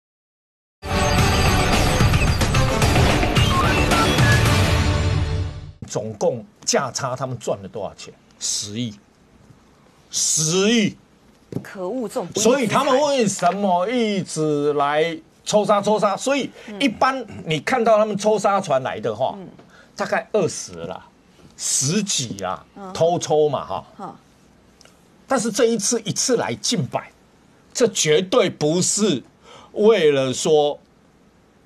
C: 总共价差他们赚了多少钱？十亿，十亿，
A: 可恶！这种，
C: 所以他们为什么一直来抽沙抽沙？所以一般你看到他们抽沙船来的话，嗯、大概二十啦，十几啦，嗯、偷抽嘛哈。嗯、但是这一次一次来近百，这绝对不是为了说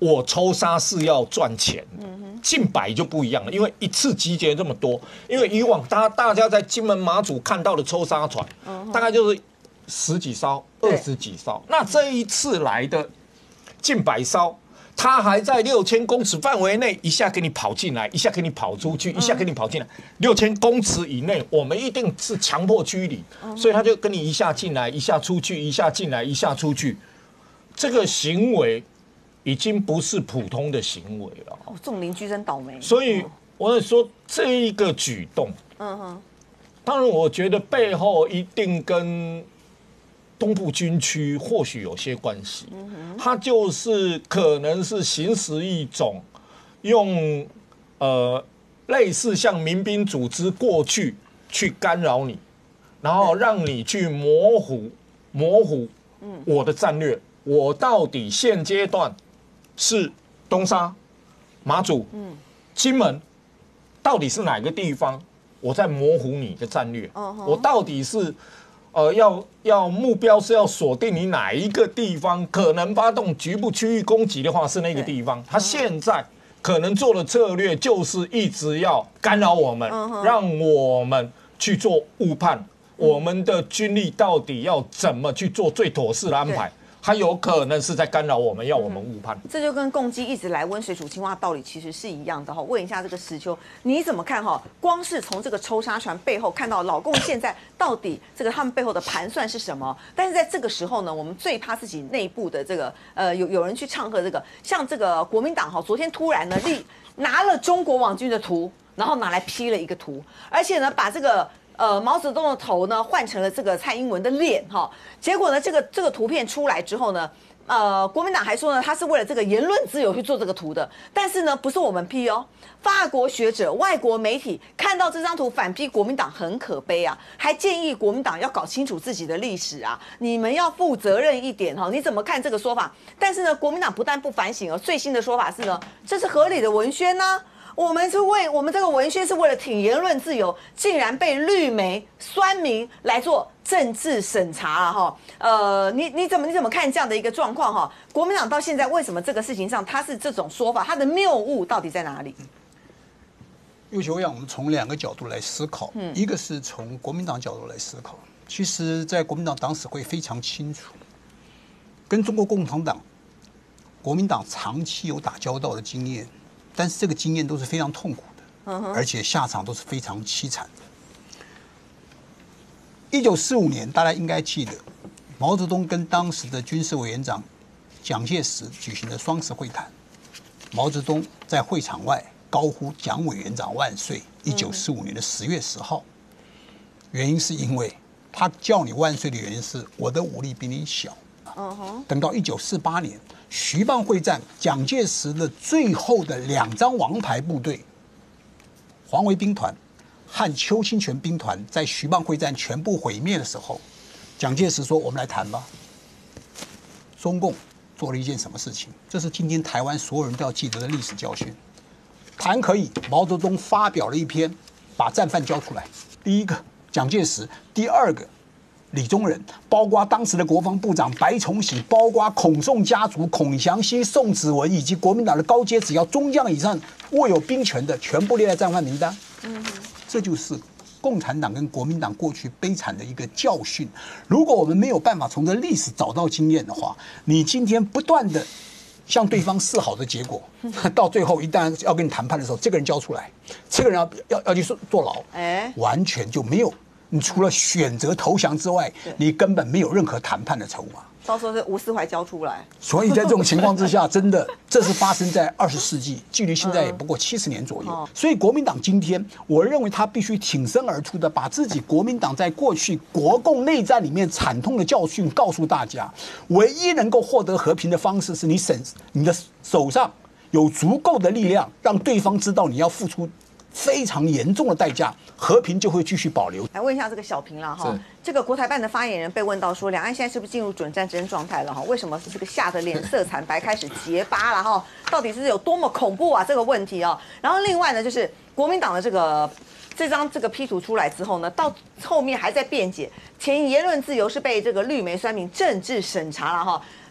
C: 我抽沙是要赚钱，竞摆就不一样了，因为一次集结这么多，因为以往大大家在金门马祖看到的抽沙船，大概就是十几艘、二十几艘，那这一次来的近百艘。他还在六千公尺范围内，一下给你跑进来，一下给你跑出去，一下给你跑进来。六千公尺以内，我们一定是强迫驱离，所以他就跟你一下进来，一下出去，一下进来，一下出去。这个行为已经不是普通的行为了。
A: 哦，这种邻居真倒霉。
C: 所以我说这一个举动，嗯哼，当然我觉得背后一定跟东部军区或许有些关系，它就是可能是行使一种用呃类似像民兵组织过去去干扰你，然后让你去模糊模糊我的战略，我到底现阶段是东沙、马祖、金门，到底是哪个地方？我在模糊你的战略，我到底是。呃，要要目标是要锁定你哪一个地方可能发动局部区域攻击的话，是那个地方。他现在可能做的策略就是一直要干扰我们，让我们去做误判，我们的军力到底要怎么去做最妥适的安排。它有可能是在干扰我们，要我们误判。
A: 这就跟共机一直来温水煮青蛙道理其实是一样的哈。问一下这个石秋，你怎么看哈？光是从这个抽沙船背后看到老共现在到底这个他们背后的盘算是什么？但是在这个时候呢，我们最怕自己内部的这个呃有有人去唱和这个，像这个国民党哈，昨天突然呢立拿了中国网军的图，然后拿来 P 了一个图，而且呢把这个。呃，毛泽东的头呢换成了这个蔡英文的脸哈，结果呢，这个这个图片出来之后呢，呃，国民党还说呢，他是为了这个言论自由去做这个图的，但是呢，不是我们批哦，法国学者、外国媒体看到这张图反批国民党很可悲啊，还建议国民党要搞清楚自己的历史啊，你们要负责任一点哈，你怎么看这个说法？但是呢，国民党不但不反省哦，最新的说法是呢，这是合理的文宣呢、啊。我们是为我们这个文宣是为了挺言论自由，竟然被绿媒酸民来做政治审查了哈。呃，你你怎么你怎么看这样的一个状况哈？国民党到现在为什么这个事情上他是这种说法，他的谬误到底在哪里？
D: 尤其我想我们从两个角度来思考，嗯，一个是从国民党角度来思考。其实，在国民党党史会非常清楚，跟中国共产党、国民党长期有打交道的经验。但是这个经验都是非常痛苦的，而且下场都是非常凄惨的。一九四五年，大家应该记得，毛泽东跟当时的军事委员长蒋介石举行的双次会谈。毛泽东在会场外高呼“蒋委员长万岁”。一九四五年的十月十号，原因是因为他叫你万岁的原因是我的武力比你小。等到一九四八年。徐蚌会战，蒋介石的最后的两张王牌部队，黄维兵团和邱清泉兵团，在徐蚌会战全部毁灭的时候，蒋介石说：“我们来谈吧。”中共做了一件什么事情？这是今天台湾所有人都要记得的历史教训。谈可以，毛泽东发表了一篇，把战犯交出来。第一个蒋介石，第二个。李宗仁，包括当时的国防部长白崇禧，包括孔宋家族孔祥熙、宋子文，以及国民党的高阶只要中将以上握有兵权的，全部列在战犯名单。嗯，这就是共产党跟国民党过去悲惨的一个教训。如果我们没有办法从这历史找到经验的话，你今天不断的向对方示好的结果，到最后一旦要跟你谈判的时候，这个人交出来，这个人要要要去坐牢，哎，完全就没有。你除了选择投降之外，你根本没有任何谈判的筹码。
A: 到时候是吴思怀交出来。
D: 所以在这种情况之下，真的这是发生在二十世纪，距离现在也不过七十年左右。所以国民党今天，我认为他必须挺身而出的，把自己国民党在过去国共内战里面惨痛的教训告诉大家。唯一能够获得和平的方式，是你手你的手上有足够的力量，让对方知道你要付出非常严重的代价，和平就会继续保留。
A: 来问一下这个小平了哈，这个国台办的发言人被问到说，两岸现在是不是进入准战争状态了哈？为什么这个吓得脸色惨白，开始结巴了哈？到底是有多么恐怖啊这个问题啊？然后另外呢，就是国民党的这个这张这个 P 图出来之后呢，到后面还在辩解，前言论自由是被这个绿媒酸民政治审查了哈。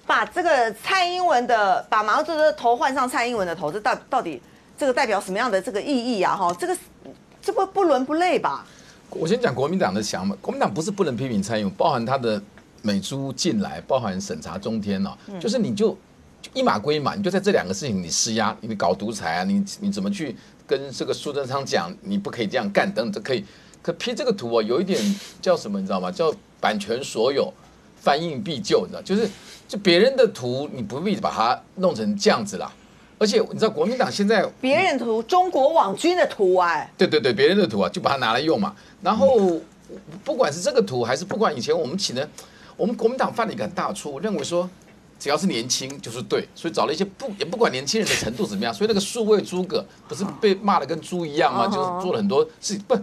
A: 把这个蔡英文的把毛泽东的头换上蔡英文的头，这到到底这个代表什么样的这个意义啊？哈，这个这不不伦不类吧？
H: 我先讲国民党的想法，国民党不是不能批评蔡英文，包含他的美猪进来，包含审查中天哦，嗯、就是你就一码归一码，你就在这两个事情你施压，你搞独裁啊，你你怎么去跟这个苏贞昌讲，你不可以这样干等等，可以。可批这个图哦，有一点叫什么，你知道吗？叫版权所有，翻印必究，你知道，就是就别人的图，你不必把它弄成这样子啦。而且你知道，国民党现在
A: 别人的图，中国网军的图哎，
H: 对对对，别人的图啊，就把它拿来用嘛。然后不管是这个图，还是不管以前我们起的，我们国民党犯了一个很大的错误，认为说只要是年轻就是对，所以找了一些不也不管年轻人的程度怎么样，所以那个数位诸葛不是被骂的跟猪一样吗？就做了很多事不。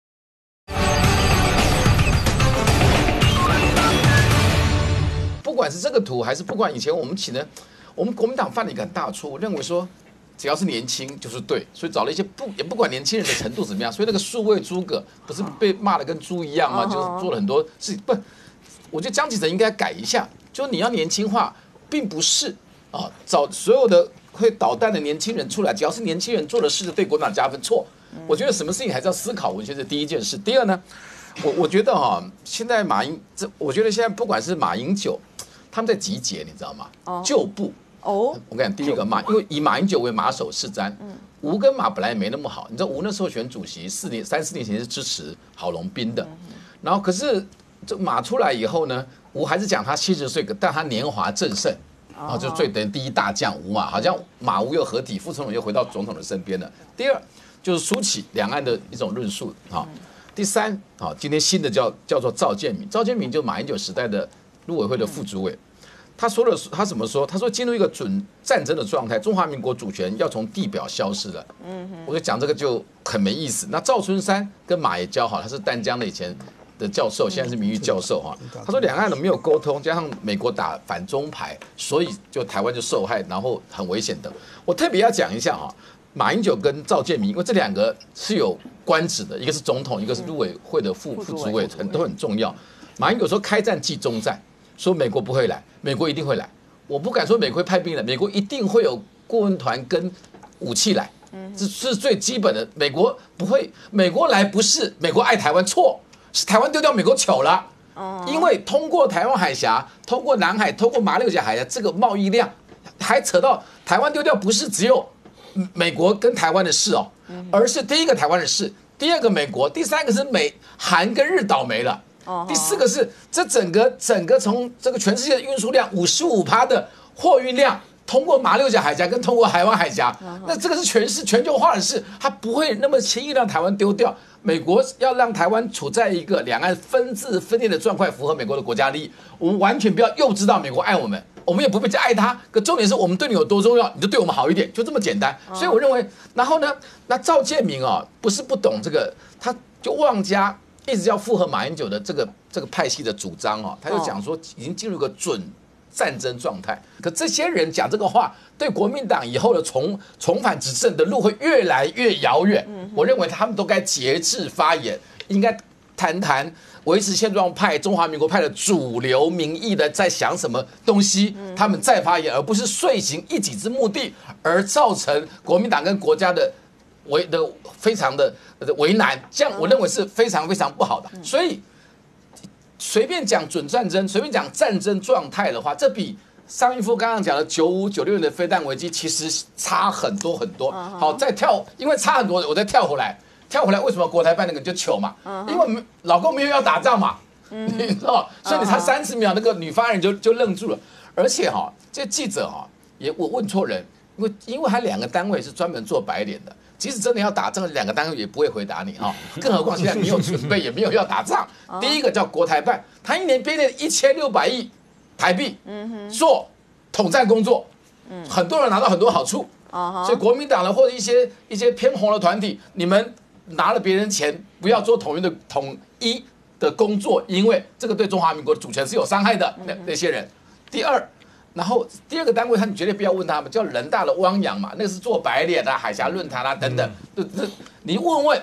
H: 不管是这个图，还是不管以前我们起的，我们国民党犯了一个很大的错误，认为说只要是年轻就是对，所以找了一些不也不管年轻人的程度怎么样，所以那个数位诸葛不是被骂的跟猪一样吗？就是做了很多事情。不，我觉得江启臣应该改一下，就你要年轻化，并不是啊，找所有的会捣蛋的年轻人出来，只要是年轻人做的事对国民党加分，错。我觉得什么事情还是要思考，我觉得第一件事。第二呢，我我觉得哈、啊，现在马英这，我觉得现在不管是马英九。他们在集结，你知道吗？哦，旧部哦，我跟你讲，第一个马，因为以马英九为马首是瞻。嗯，吴跟马本来也没那么好，你知道吴那时候选主席，四年三四年前是支持郝龙斌的，嗯、然后可是这马出来以后呢，吴还是讲他七十岁，但他年华正盛，然后就最等于第一大将吴嘛，好像马吴又合体，副总统又回到总统的身边了。第二就是梳起两岸的一种论述啊。第三啊，今天新的叫叫做赵建民，赵建民就马英九时代的陆委会的副主委。他说了，他怎么说？他说进入一个准战争的状态，中华民国主权要从地表消失了。嗯哼，我就讲这个就很没意思。那赵春山跟马也交好，他是淡江的以前的教授，现在是名誉教授哈。他说两岸呢没有沟通，加上美国打反中牌，所以就台湾就受害，然后很危险的。我特别要讲一下哈，马英九跟赵建民，因为这两个是有官职的，一个是总统，一个是陆委会的副副主委，很都很重要。马英九说开战即中战。说美国不会来，美国一定会来。我不敢说美国会派兵来，美国一定会有顾问团跟武器来，这是最基本的。美国不会，美国来不是美国爱台湾，错，是台湾丢掉美国糗了。因为通过台湾海峡，通过南海，通过马六甲海峡，这个贸易量还扯到台湾丢掉，不是只有美国跟台湾的事哦，而是第一个台湾的事，第二个美国，第三个是美韩跟日倒霉了。第四个是这整个整个从这个全世界的运输量五十五趴的货运量通过马六甲海峡跟通过台湾海峡，那这个是全是全球化的事，它不会那么轻易让台湾丢掉。美国要让台湾处在一个两岸分治分裂的状况，符合美国的国家利益。我们完全不要幼稚到美国爱我们，我们也不必再爱他。可重点是我们对你有多重要，你就对我们好一点，就这么简单。所以我认为，然后呢，那赵建民啊，不是不懂这个，他就妄加。一直要附和马英九的这个这个派系的主张哦，他就讲说已经进入一个准战争状态。可这些人讲这个话，对国民党以后的重重返执政的路会越来越遥远。我认为他们都该节制发言，应该谈谈维持现状派、中华民国派的主流民意的在想什么东西，他们再发言，而不是遂行一己之目的而造成国民党跟国家的。为的非常的为难，这样我认为是非常非常不好的。所以随便讲准战争，随便讲战争状态的话，这比上一夫刚刚讲的九五九六年的飞弹危机其实差很多很多。好，再跳，因为差很多，我再跳回来，跳回来为什么国台办那个就糗嘛？因为老公没有要打仗嘛，你知道，所以你才三十秒，那个女发言人就就愣住了。而且哈，这记者哈也我问错人，因为因为他两个单位是专门做白脸的。即使真的要打仗，两个单位也不会回答你哈，更何况现在没有准备，也没有要打仗。第一个叫国台办，他一年编列一千六百亿台币做统战工作，很多人拿到很多好处，所以国民党的或者一些一些偏红的团体，你们拿了别人钱，不要做统一的统一的工作，因为这个对中华民国的主权是有伤害的。那那些人，第二。然后第二个单位，他你绝对不要问他们，叫人大的汪洋嘛，那个是做白脸啊、海峡论坛啊等等。这这你问问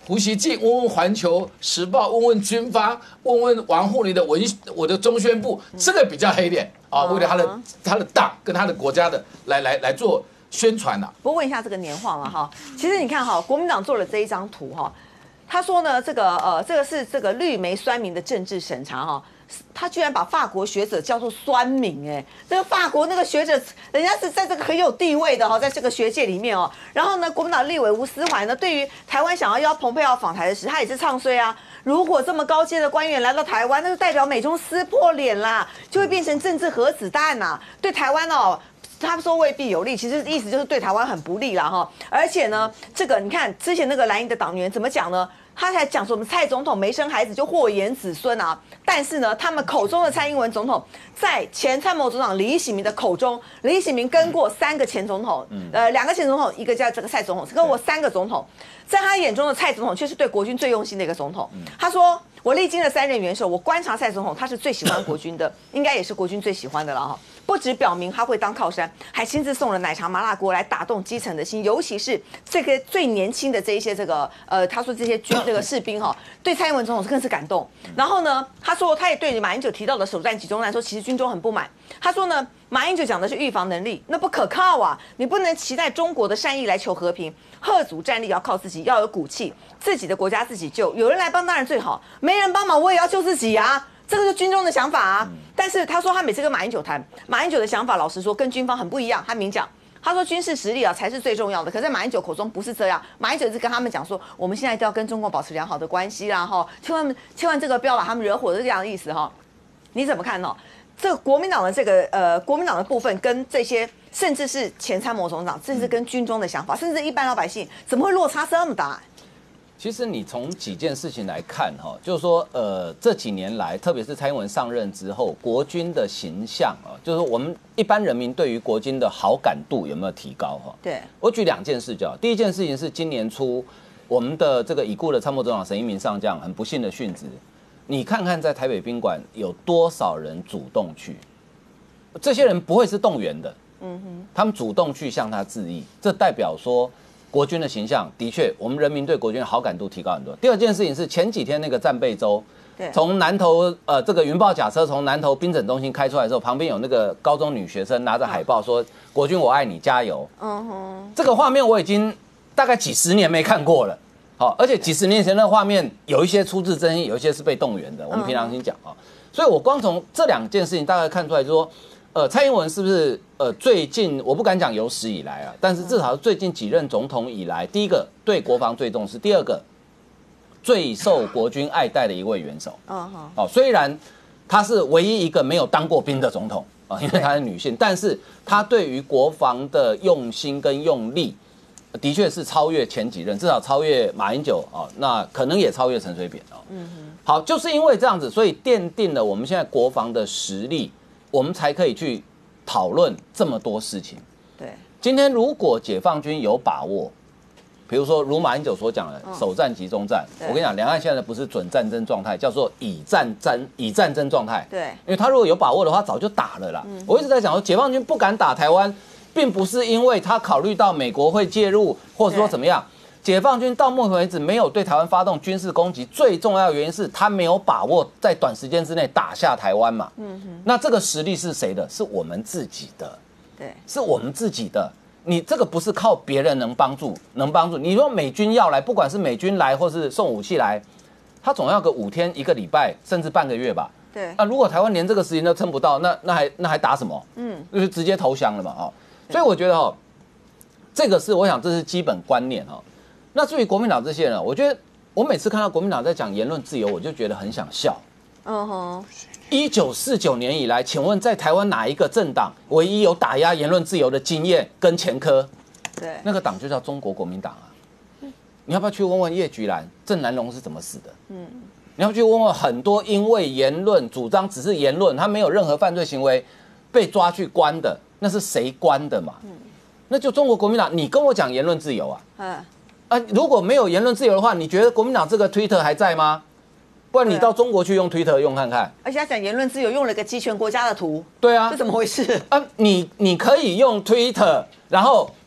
H: 胡锡进，问问环球时报，问问军方，问问王沪宁的文我的中宣部，这个比较黑脸啊，为了他的他的党跟他的国家的来来来做宣传呐、啊。
A: 不过问一下这个年晃了哈，其实你看哈，国民党做了这一张图哈，他说呢，这个呃，这个是这个绿媒酸民的政治审查哈。他居然把法国学者叫做酸民，哎，这个法国那个学者，人家是在这个很有地位的哈，在这个学界里面哦。然后呢，国民党立委吴思怀呢，对于台湾想要邀蓬佩奥访台的时，他也是唱衰啊。如果这么高阶的官员来到台湾，那就代表美中撕破脸啦，就会变成政治核子弹呐，对台湾哦。他说未必有利，其实意思就是对台湾很不利啦哈。而且呢，这个你看之前那个蓝营的党员怎么讲呢？他才讲说我们蔡总统没生孩子就祸延子孙啊，但是呢，他们口中的蔡英文总统，在前参谋总长李喜明的口中，李喜明跟过三个前总统，呃，两个前总统，一个叫这个蔡总统，跟过三个总统，在他眼中的蔡总统却是对国军最用心的一个总统。他说，我历经了三任元首，我观察蔡总统，他是最喜欢国军的，应该也是国军最喜欢的了哈。不只表明他会当靠山，还亲自送了奶茶麻辣锅来打动基层的心，尤其是这个最年轻的这一些这个呃，他说这些军这个士兵哈，对蔡英文总统更是感动。然后呢，他说他也对马英九提到的首战集中战说，其实军中很不满。他说呢，马英九讲的是预防能力，那不可靠啊，你不能期待中国的善意来求和平，嚇阻战力要靠自己，要有骨气，自己的国家自己救，有人来帮当然最好，没人帮忙我也要救自己啊。这个是军中的想法啊，但是他说他每次跟马英九谈，马英九的想法老实说跟军方很不一样。他明讲，他说军事实力啊才是最重要的，可是在马英九口中不是这样。马英九是跟他们讲说，我们现在一定要跟中国保持良好的关系啦，哈，千万千万这个不要把他们惹火的这样的意思哈。你怎么看呢？这个国民党的这个呃国民党的部分跟这些甚至是前参谋总长，甚至跟军中的想法，甚至一般老百姓，怎么会落差这么大？
I: 其实你从几件事情来看，哈，就是说，呃，这几年来，特别是蔡英文上任之后，国军的形象啊，就是我们一般人民对于国军的好感度有没有提高？哈，
A: 对，
I: 我举两件事就，第一件事情是今年初，我们的这个已故的参谋总长沈一鸣上将很不幸的殉职，你看看在台北宾馆有多少人主动去，这些人不会是动员的，嗯哼，他们主动去向他致意，这代表说。国军的形象的确，我们人民对国军的好感度提高很多。第二件事情是前几天那个战备周，从南投呃这个云豹甲车从南投兵诊中心开出来的时候，旁边有那个高中女学生拿着海报说“国军我爱你，加油”。嗯哼，这个画面我已经大概几十年没看过了。好，而且几十年前的画面有一些出自真心，有一些是被动员的。我们平常心讲啊，所以我光从这两件事情大概看出来，就是说。呃，蔡英文是不是呃最近我不敢讲有史以来啊，但是至少最近几任总统以来，第一个对国防最重视，第二个最受国军爱戴的一位元首。嗯哼。哦，虽然他是唯一一个没有当过兵的总统啊，因为她是女性，但是她对于国防的用心跟用力，的确是超越前几任，至少超越马英九啊，那可能也超越陈水扁哦。嗯哼。好，就是因为这样子，所以奠定了我们现在国防的实力。我们才可以去讨论这么多事情。
A: 对，
I: 今天如果解放军有把握，比如说如马英九所讲的首战集中战，我跟你讲，两岸现在不是准战争状态，叫做以战战以战争状态。
A: 对，
I: 因为他如果有把握的话，早就打了啦。嗯、我一直在讲说，解放军不敢打台湾，并不是因为他考虑到美国会介入，或者说怎么样。解放军到目前为止没有对台湾发动军事攻击，最重要的原因是他没有把握在短时间之内打下台湾嘛。嗯哼。那这个实力是谁的？是我们自己的。
A: 对，
I: 是我们自己的。你这个不是靠别人能帮助，能帮助。你说美军要来，不管是美军来或是送武器来，他总要个五天、一个礼拜，甚至半个月吧。
A: 对。
I: 那如果台湾连这个时间都撑不到，那那还那还打什么？嗯，就是直接投降了嘛。哦，所以我觉得哦，这个是我想这是基本观念哦。那至于国民党这些人，我觉得我每次看到国民党在讲言论自由，我就觉得很想笑。嗯哼。一九四九年以来，请问在台湾哪一个政党唯一有打压言论自由的经验跟前科？
A: 对，
I: 那个党就叫中国国民党啊。你要不要去问问叶菊兰、郑南榕是怎么死的？嗯。你要去问问很多因为言论主张只是言论，他没有任何犯罪行为被抓去关的，那是谁关的嘛？嗯。那就中国国民党，你跟我讲言论自由啊？嗯。啊，如果没有言论自由的话，你觉得国民党这个 Twitter 还在吗？不然你到中国去用 Twitter 用看看。
A: 而且他讲言论自由，用了个集权国家的图。
I: 对啊，
A: 这怎么回事？
I: 啊，你你可以用 Twitter， 然后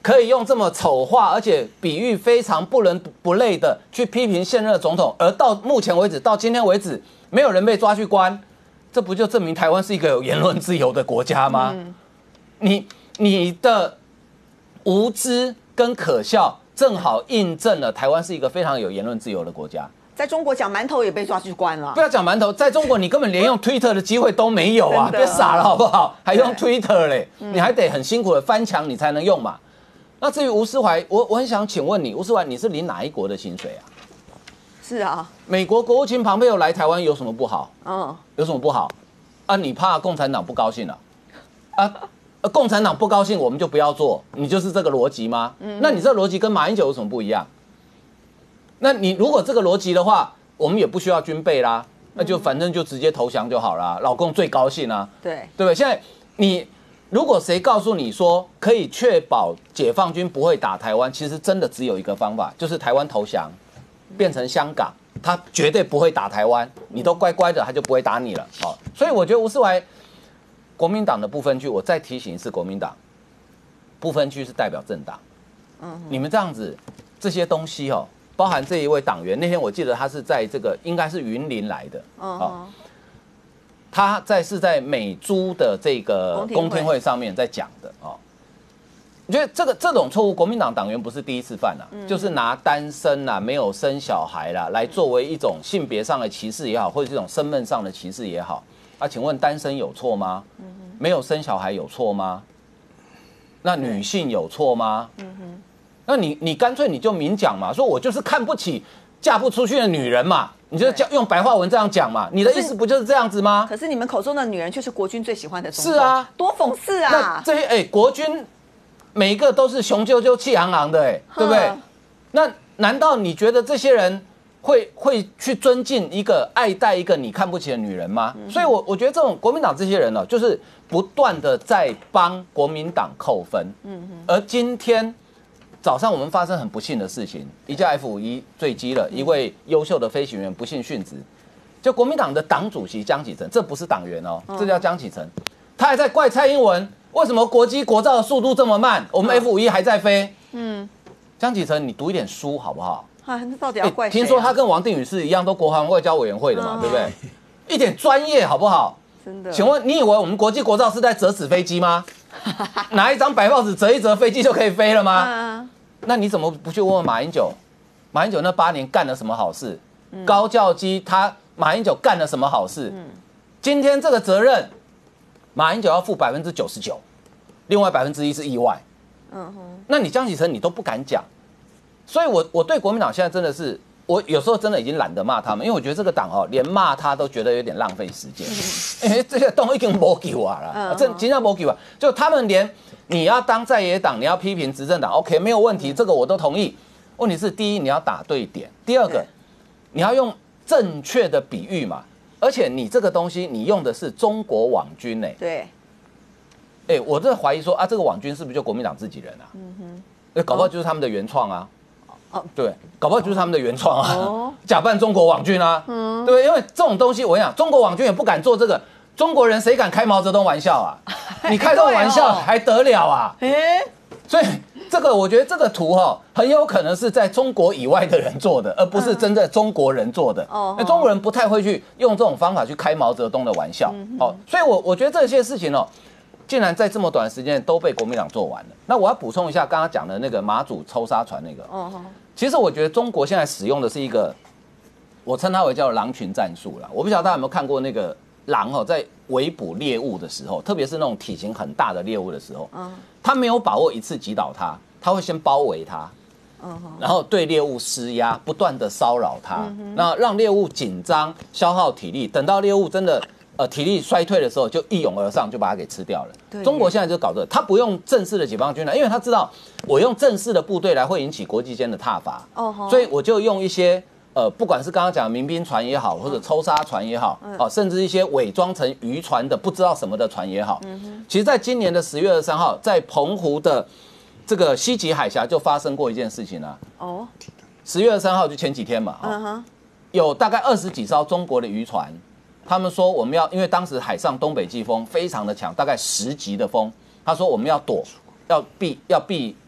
I: 可以用这么丑化，而且比喻非常不伦不类的去批评现任的总统，而到目前为止，到今天为止，没有人被抓去关，这不就证明台湾是一个有言论自由的国家吗？嗯、你你的无知跟可笑，正好印证了台湾是一个非常有言论自由的国家。
A: 在中国讲馒头也被抓去关了。
I: 不要讲馒头，在中国你根本连用 Twitter 的机会都没有啊！别傻了好不好？还用 Twitter 嘞？你还得很辛苦的翻墙你才能用嘛。那至于吴思怀，我我很想请问你，吴思怀你是领哪一国的薪水啊？
A: 是啊，
I: 美国国务卿庞佩奥来台湾有什么不好？
A: 嗯，
I: 有什么不好？啊，你怕共产党不高兴了？啊？共产党不高兴，我们就不要做，你就是这个逻辑吗？嗯，那你这个逻辑跟马英九有什么不一样？那你如果这个逻辑的话，我们也不需要军备啦，那就反正就直接投降就好啦，老共最高兴啊，
A: 对
I: 对不对？现在你如果谁告诉你说可以确保解放军不会打台湾，其实真的只有一个方法，就是台湾投降，变成香港，他绝对不会打台湾，你都乖乖的，他就不会打你了。好，所以我觉得吴思怀，国民党的不分区，我再提醒一次，国民党不分区是代表政党，嗯，你们这样子这些东西哦。包含这一位党员，那天我记得他是在这个应该是云林来的，哦，他在是在美猪的这个公听会上面在讲的哦。我觉得这个这种错误，国民党党员不是第一次犯了，嗯、就是拿单身啦、没有生小孩啦，来作为一种性别上的歧视也好，或者这种身份上的歧视也好。啊，请问单身有错吗？嗯、没有生小孩有错吗？那女性有错吗？嗯哼。那你你干脆你就明讲嘛，说我就是看不起嫁不出去的女人嘛，你就用白话文这样讲嘛，你的意思不就是这样子吗？
A: 可是你们口中的女人却是国军最喜欢的总统，
I: 是啊，
A: 多讽刺啊！
I: 那这些哎、欸，国军每一个都是雄赳赳气昂昂的哎、欸，对不对？那难道你觉得这些人会会去尊敬一个爱戴一个你看不起的女人吗？嗯、所以我我觉得这种国民党这些人呢、喔，就是不断的在帮国民党扣分，嗯哼，而今天。早上我们发生很不幸的事情，一架 F 五一坠机了，一位优秀的飞行员不幸殉职。就国民党的党主席江启臣，这不是党员哦，这叫江启臣，他还在怪蔡英文为什么国机国造的速度这么慢，我们 F 五一还在飞。嗯，江启臣，你读一点书好不好？
A: 啊，那到底要怪谁啊？
I: 听说他跟王定宇是一样，都国防外交委员会的嘛，对不对？一点专业好不好？
A: 真的？
I: 请问你以为我们国际国造是在折纸飞机吗？拿一张白报纸折一折，飞机就可以飞了吗？那你怎么不去问问马英九？马英九那八年干了什么好事？嗯、高教机他马英九干了什么好事？嗯、今天这个责任，马英九要负百分之九十九，另外百分之一是意外。嗯哼，那你江启臣你都不敢讲，所以我我对国民党现在真的是，我有时候真的已经懒得骂他们，因为我觉得这个党哦，连骂他都觉得有点浪费时间。因为这个党已经没救啊了，这真的没救啊！就他们连。你要当在野党，你要批评执政党 ，OK， 没有问题，这个我都同意。问题是，第一，你要打对点；第二个，你要用正确的比喻嘛。而且你这个东西，你用的是中国网军呢、欸。
A: 对。
I: 哎、欸，我这怀疑说啊，这个网军是不是就国民党自己人啊？嗯哼。哎，搞不好就是他们的原创啊。哦。对，搞不好就是他们的原创啊。哦。假扮中国网军啊。嗯。对，因为这种东西，我跟你讲，中国网军也不敢做这个。中国人谁敢开毛泽东玩笑啊？你开这种玩笑还得了啊？哎，所以这个我觉得这个图哈很有可能是在中国以外的人做的，而不是真的中国人做的。哦，那中国人不太会去用这种方法去开毛泽东的玩笑。哦，所以我我觉得这些事情哦，竟然在这么短的时间都被国民党做完了。那我要补充一下刚刚讲的那个马祖抽沙船那个。哦，其实我觉得中国现在使用的是一个，我称它为叫狼群战术啦。我不晓得大家有没有看过那个。狼哦，在围捕猎物的时候，特别是那种体型很大的猎物的时候，嗯，他没有把握一次击倒它，他会先包围它，嗯，然后对猎物施压，不断的骚扰它，嗯、那让猎物紧张、消耗体力，等到猎物真的呃体力衰退的时候，就一拥而上，就把它给吃掉了。对，中国现在就搞这个，他不用正式的解放军了，因为他知道我用正式的部队来会引起国际间的挞伐，哦，所以我就用一些。呃，不管是刚刚讲的民兵船也好，或者抽沙船也好，哦、嗯，甚至一些伪装成渔船的不知道什么的船也好，嗯、其实在今年的十月二十三号，在澎湖的这个西极海峡就发生过一件事情啊。哦，十月二十三号就前几天嘛，嗯哼，有大概二十几艘中国的渔船，他们说我们要，因为当时海上东北季风非常的强，大概十级的风，他说我们要躲，要避，要避。避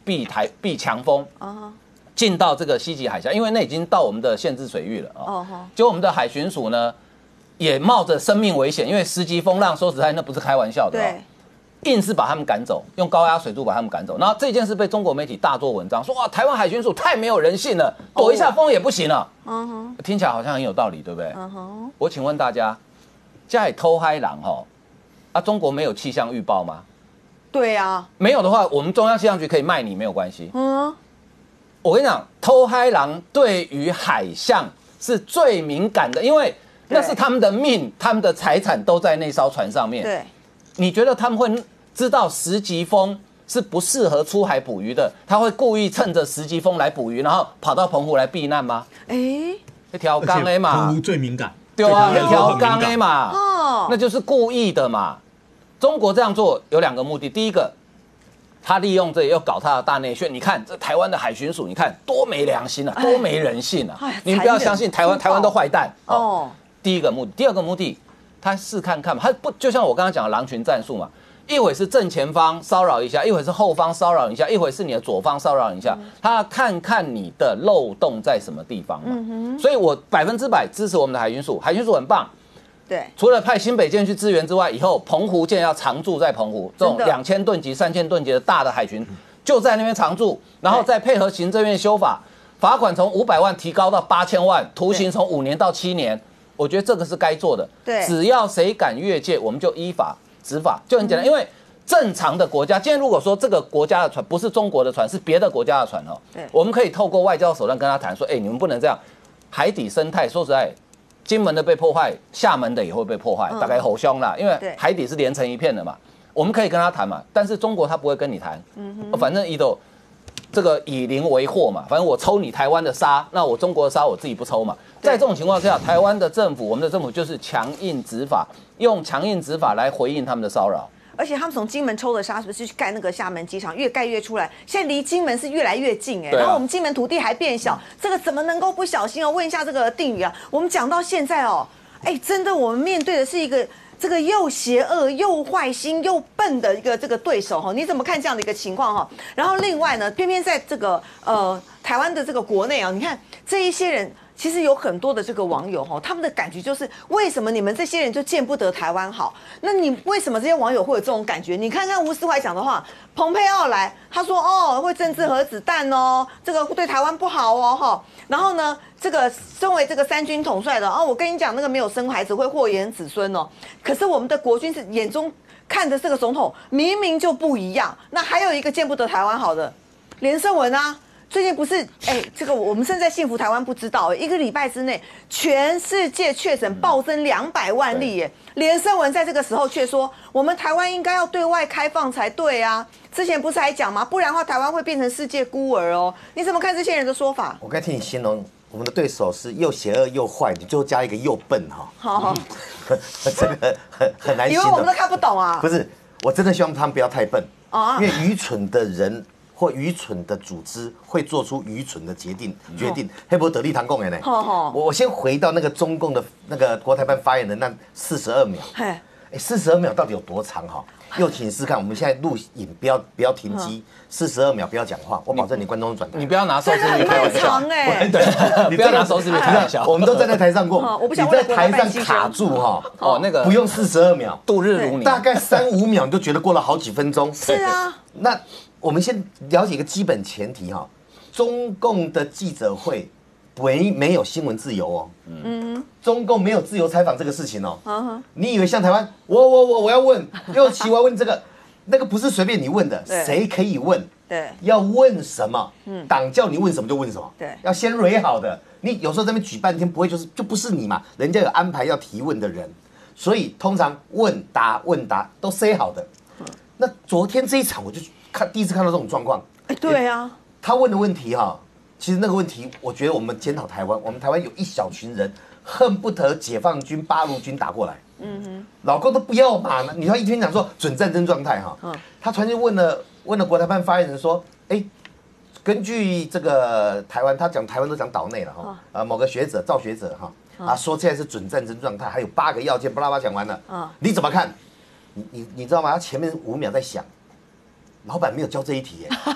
I: 避台避强风，进到这个西极海峡，因为那已经到我们的限制水域了啊。结果我们的海巡署呢，也冒着生命危险，因为十级风浪，说实在那不是开玩笑的、哦，硬是把他们赶走，用高压水柱把他们赶走。然后这件事被中国媒体大做文章，说哇，台湾海巡署太没有人性了，躲一下风也不行了。嗯哼，听起来好像很有道理，对不对？嗯哼，我请问大家，家里偷嗨狼哈，啊，中国没有气象预报吗？
A: 对啊，
I: 没有的话，我们中央气象局可以卖你，没有关系。嗯，我跟你讲，偷嗨狼对于海象是最敏感的，因为那是他们的命、他们的财产都在那艘船上面。对，你觉得他们会知道十级风是不适合出海捕鱼的？他会故意趁着十级风来捕鱼，然后跑到澎湖来避难吗？哎，那条缸 A 嘛，
C: 澎湖最敏感。
I: 对啊，那条缸 A 嘛，哦，那就是故意的嘛。中国这样做有两个目的，第一个，他利用这又搞他的大内宣。你看这台湾的海巡署，你看多没良心啊，多没人性啊！你们不要相信台湾，台湾都坏蛋哦。第一个目的，第二个目的，他试看看嘛，他不就像我刚刚讲的狼群战术嘛？一会是正前方骚扰一下，一会是后方骚扰一下，一会是你的左方骚扰一下，他要看看你的漏洞在什么地方嘛。所以我百分之百支持我们的海巡署，海巡署很棒。对，除了派新北舰去支援之外，以后澎湖舰要常驻在澎湖，这种两千吨级、三千吨级的大的海巡就在那边常驻，然后再配合行政院修法，罚款从五百万提高到八千万，徒刑从五年到七年，我觉得这个是该做的。对，只要谁敢越界，我们就依法执法，就很简单。因为正常的国家，今天如果说这个国家的船不是中国的船，是别的国家的船哦，对，我们可以透过外交手段跟他谈说，哎，你们不能这样，海底生态说实在。金门的被破坏，厦门的也会被破坏，大概吼凶啦，因为海底是连成一片的嘛。我们可以跟他谈嘛，但是中国他不会跟你谈，嗯、反正一斗这个以邻为壑嘛，反正我抽你台湾的沙，那我中国的沙我自己不抽嘛。在这种情况下，台湾的政府，我们的政府就是强硬执法，用强硬执法来回应他们的骚扰。
A: 而且他们从金门抽的沙，是不是去盖那个厦门机场？越盖越出来，现在离金门是越来越近哎、欸。然后我们金门土地还变小，这个怎么能够不小心哦？问一下这个定宇啊，我们讲到现在哦，哎，真的我们面对的是一个这个又邪恶又坏心又笨的一个这个对手哈。你怎么看这样的一个情况哈？然后另外呢，偏偏在这个呃台湾的这个国内啊，你看这一些人。其实有很多的这个网友哈，他们的感觉就是，为什么你们这些人就见不得台湾好？那你为什么这些网友会有这种感觉？你看看吴思怀讲的话，蓬佩奥来，他说哦会政治核子弹哦，这个对台湾不好哦哈。然后呢，这个身为这个三军统帅的哦，我跟你讲，那个没有生孩子会祸延子孙哦。可是我们的国军是眼中看着这个总统明明就不一样。那还有一个见不得台湾好的连胜文啊。最近不是哎，这个我们身在幸福台湾不知道，一个礼拜之内，全世界确诊暴增两百万例耶。连胜文在这个时候却说，我们台湾应该要对外开放才对啊。之前不是还讲吗？不然的话，台湾会变成世界孤儿哦。你怎么看这些人的说法？
J: 我该听你形容，我们的对手是又邪恶又坏，你最后加一个又笨哈。好好，这个很很难形容。
A: 因为我们都看不懂啊。
J: 不是，我真的希望他们不要太笨啊，因为愚蠢的人。或愚蠢的组织会做出愚蠢的决定，决定黑博得力堂共人呢？我我先回到那个中共的那个国台办发言人那四十二秒，哎，四十二秒到底有多长哈？又请试看，我们现在录影不要不要停机，四十二秒不要讲话，我保证你观众转台。
I: 你不要拿收视率开玩笑，
A: 哎，
I: 对，不要拿收视率开玩笑。
J: 我们都站在台上过，你在台上卡住哈，哦，那个不用四十二秒，
I: 度日如年，
J: 大概三五秒你就觉得过了好几分钟。
A: 是啊，
J: 那。我们先了解一个基本前提哈，中共的记者会没没有新闻自由哦，嗯，中共没有自由采访这个事情哦，嗯、你以为像台湾，我我我我要问，又奇我要问这个，那个不是随便你问的，谁可以问？对，要问什么？嗯，党叫你问什么就问什么，对，要先蕊好的。你有时候在那边举半天，不会就是就不是你嘛，人家有安排要提问的人，所以通常问答问答都 say 好的。那昨天这一场我就。看第一次看到这种状况，
A: 哎，对啊，
J: 他问的问题哈，其实那个问题，我觉得我们检讨台湾，我们台湾有一小群人恨不得解放军、八路军打过来，嗯哼，老公都不要嘛，你要一天讲说准战争状态哈，嗯，他突然就问了问了国台办发言人说，哎，根据这个台湾，他讲台湾都讲岛内了哈，呃，某个学者赵学者哈，啊，说现在是准战争状态，还有八个要件，巴拉巴拉讲完了，嗯，你怎么看？你你你知道吗？他前面五秒在想。老板没有教这一题耶，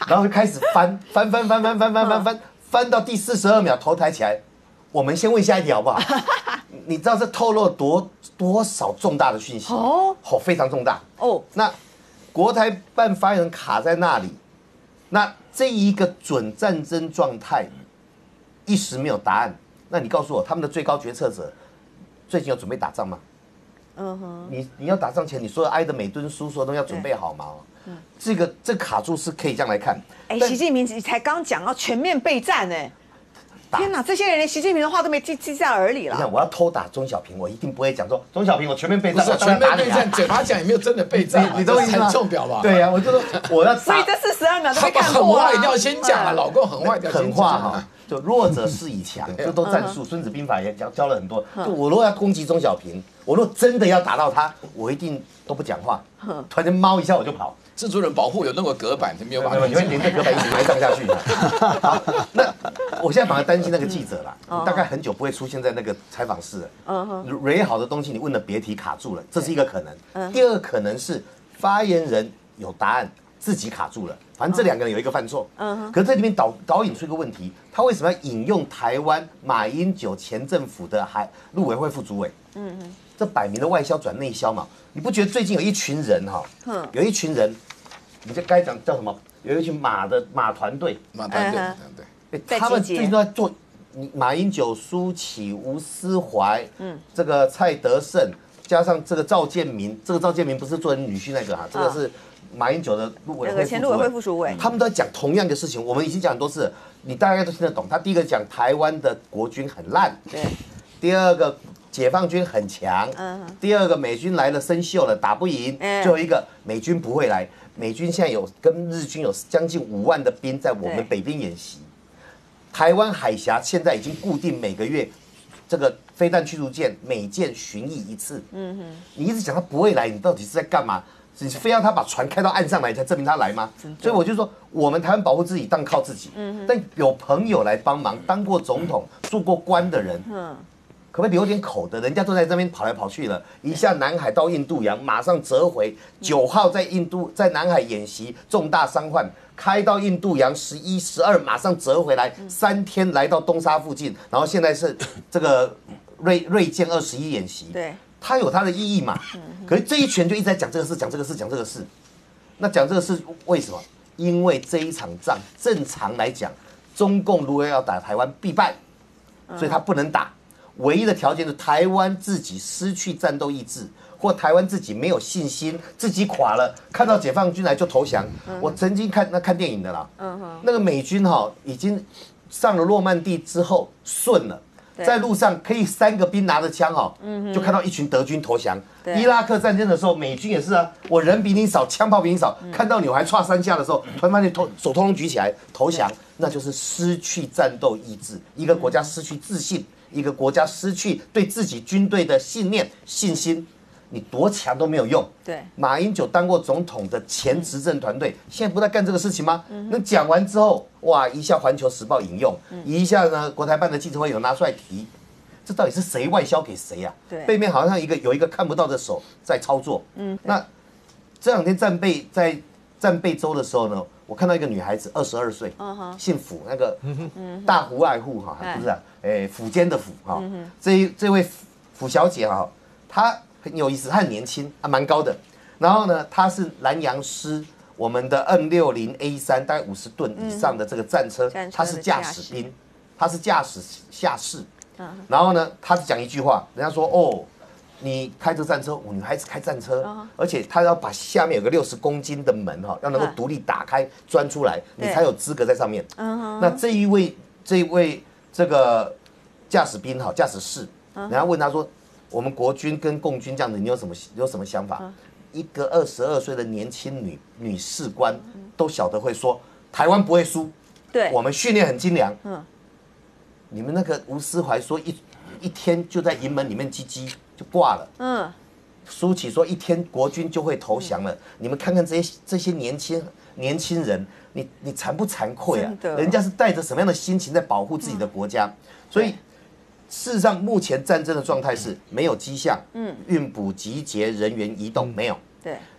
J: 然后就开始翻翻翻翻翻翻翻翻翻翻到第四十二秒，头抬起来。我们先问下一题好不好？你知道这透露多多少重大的讯息？哦，哦，非常重大哦。那国台办发言人卡在那里，那这一个准战争状态一时没有答案。那你告诉我，他们的最高决策者最近有准备打仗吗？嗯哼，你你要打仗前，你所有挨的每吨书所有东西要准备好吗？嗯，这个这卡住是可以这样来看。
A: 哎，习近平才刚讲要全面备战哎。天哪！这些人连习近平的话都没记记在耳里了。
J: 你看，我要偷打钟小平，我一定不会讲说钟小平，我全面备战。
H: 不是全面备战，嘴巴讲也没有真的备战。
J: 你都
H: 很重表吧？
J: 对呀，我就说我要。
A: 所以这四十二秒都被看
H: 过。狠话一定要先讲啊，老公狠话一定要先讲。
J: 狠话哈，就弱者势以强，这都战术。孙子兵法也教教了很多。就我如果要攻击钟小平，我如果真的要打到他，我一定都不讲话，突然间猫一下我就跑。
H: 蜘蛛人保护有那个隔板，你没有把它，
J: 你会连着隔板一起埋葬下去。好，那我现在反而担心那个记者啦，大概很久不会出现在那个采访室了。嗯哼，蕊好的东西你问了别题卡住了，这是一个可能。第二个可能是发言人有答案，自己卡住了。反正这两个人有一个犯错。嗯哼，可是这里面导导引出一个问题，他为什么要引用台湾马英九前政府的海陆委会副主委？嗯哼。这摆明的外销转内销嘛，你不觉得最近有一群人哈，有一群人，你就该讲叫什么？有一群马的马团队，
H: 马团队，
J: 对对，他们最近都在做，马英九、苏起、吴思怀，嗯，这个蔡德胜，加上这个赵建民，这个赵建民不是做人女婿那个哈，这个是马英九的陆委会
A: 前陆委会副主委，
J: 他们都在讲同样的事情，我们已经讲很多次，你大概都听得懂。他第一个讲台湾的国军很烂，对，第二个。解放军很强，嗯，第二个美军来了生锈了，打不赢，最后一个美军不会来，美军现在有跟日军有将近五万的兵在我们北边演习，台湾海峡现在已经固定每个月这个飞弹驱逐舰每舰巡弋一次，嗯哼，你一直讲他不会来，你到底是在干嘛？你非要他把船开到岸上来才证明他来吗？所以我就说，我们台湾保护自己当然靠自己，嗯，但有朋友来帮忙，当过总统、做过官的人，嗯。可不可以留点口的？人家都在这边跑来跑去了，一下南海到印度洋，马上折回。九号在印度在南海演习，重大伤患，开到印度洋，十一、十二马上折回来，三天来到东沙附近，然后现在是这个锐锐舰二十一演习，对，它有它的意义嘛。可是这一群就一直在讲这个事，讲这个事，讲这个事。那讲这个事为什么？因为这一场仗，正常来讲，中共如果要打台湾必败，所以他不能打。唯一的条件是台湾自己失去战斗意志，或台湾自己没有信心，自己垮了，看到解放军来就投降。嗯、我曾经看那看电影的啦，嗯、那个美军哈、哦、已经上了诺曼底之后顺了，在路上可以三个兵拿着枪哈、哦，就看到一群德军投降。伊拉克战争的时候，美军也是啊，我人比你少，枪炮比你少，嗯、看到你我还歘三下的时候，突然发现头手通通举起来投降，那就是失去战斗意志，一个国家失去自信。一个国家失去对自己军队的信念、信心，你多强都没有用。对，马英九当过总统的前执政团队，现在不在干这个事情吗？嗯、那讲完之后，哇，一下《环球时报》引用，嗯、一下呢，国台办的记者会有拿出来提，这到底是谁外销给谁啊？对，背面好像一个有一个看不到的手在操作。嗯，那这两天战备在战备周的时候呢？我看到一个女孩子，二十二岁，姓傅，那个大湖爱护哈，不是啊，哎，府间的府哈。这这位傅小姐哈，她很有意思，她很年轻，还蛮高的。然后呢，她是南洋师我们的 M 六零 A 三，大概五十吨以上的这个战车，她是驾驶兵，她是驾驶下士。然后呢，她讲一句话，人家说哦。你开这战车，女孩子开战车， uh huh. 而且她要把下面有个六十公斤的门哈，要能够独立打开钻出来， uh huh. 你才有资格在上面。Uh huh. 那这一位这一位这个驾驶兵哈，驾驶士， uh huh. 人家问他说，我们国军跟共军这样子，你有什么有什么想法？ Uh huh. 一个二十二岁的年轻女女士官都晓得会说，台湾不会输，对，我们训练很精良。嗯， uh. 你们那个吴思怀说一一天就在营门里面叽叽。就挂了。嗯，苏起说一天国军就会投降了。嗯、你们看看这些这些年轻年轻人，你你惭不惭愧啊？人家是带着什么样的心情在保护自己的国家？嗯、所以事实上，目前战争的状态是没有迹象，嗯，运补集结人员移动没有。对，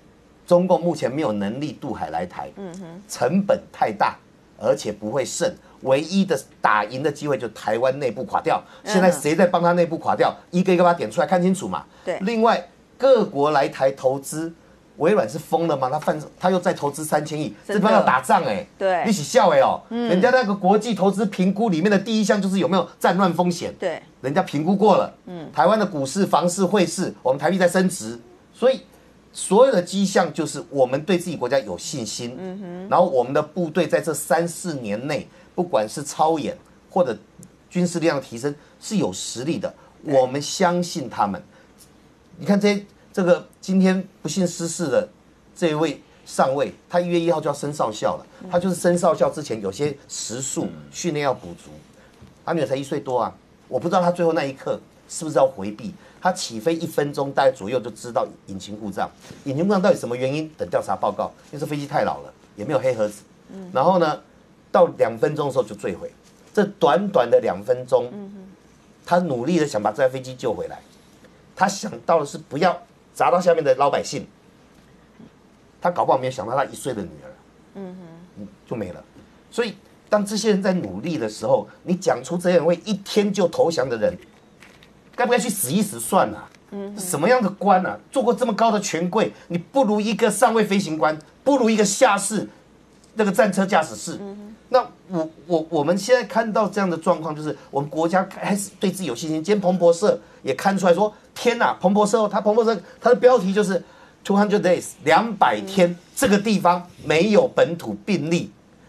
J: 中共目前没有能力渡海来台，嗯哼，成本太大，而且不会胜。唯一的打赢的机会就台湾内部垮掉。现在谁在帮他内部垮掉？一个一个把它点出来看清楚嘛。
A: 对。
J: 另外，各国来台投资，微软是疯了吗？他犯他又再投资三千亿，这帮要打仗哎、欸。
A: 对。
J: 一起笑哎哦，嗯、人家那个国际投资评估里面的第一项就是有没有战乱风险。
A: 对。
J: 人家评估过了。嗯。台湾的股市、房市、汇市，我们台币在升值，所以。所有的迹象就是我们对自己国家有信心，嗯哼，然后我们的部队在这三四年内，不管是操演或者军事力量的提升是有实力的，我们相信他们。你看这这个今天不幸失事的这一位上尉，他一月一号就要升少校了，他就是升少校之前有些时数训练要补足，他女儿才一岁多啊，我不知道他最后那一刻是不是要回避。他起飞一分钟大概左右就知道引擎故障，引擎故障到底什么原因？等调查报告，因为这飞机太老了，也没有黑盒子。嗯、然后呢，到两分钟的时候就坠毁。这短短的两分钟，嗯、他努力的想把这台飞机救回来。他想到的是不要砸到下面的老百姓。他搞不好没有想到他一岁的女儿，嗯哼，就没了。所以当这些人在努力的时候，你讲出这样会一天就投降的人。该不该去死一死算了、啊？嗯，什么样的官啊？做过这么高的权贵，你不如一个上尉飞行官，不如一个下士那个战车驾驶室。嗯、那我我我们现在看到这样的状况，就是我们国家开始对自己有信心。今天彭博社也看出来说，天哪！彭博社哦，他彭博社他的标题就是two hundred days 两百天，嗯、这个地方没有本土病例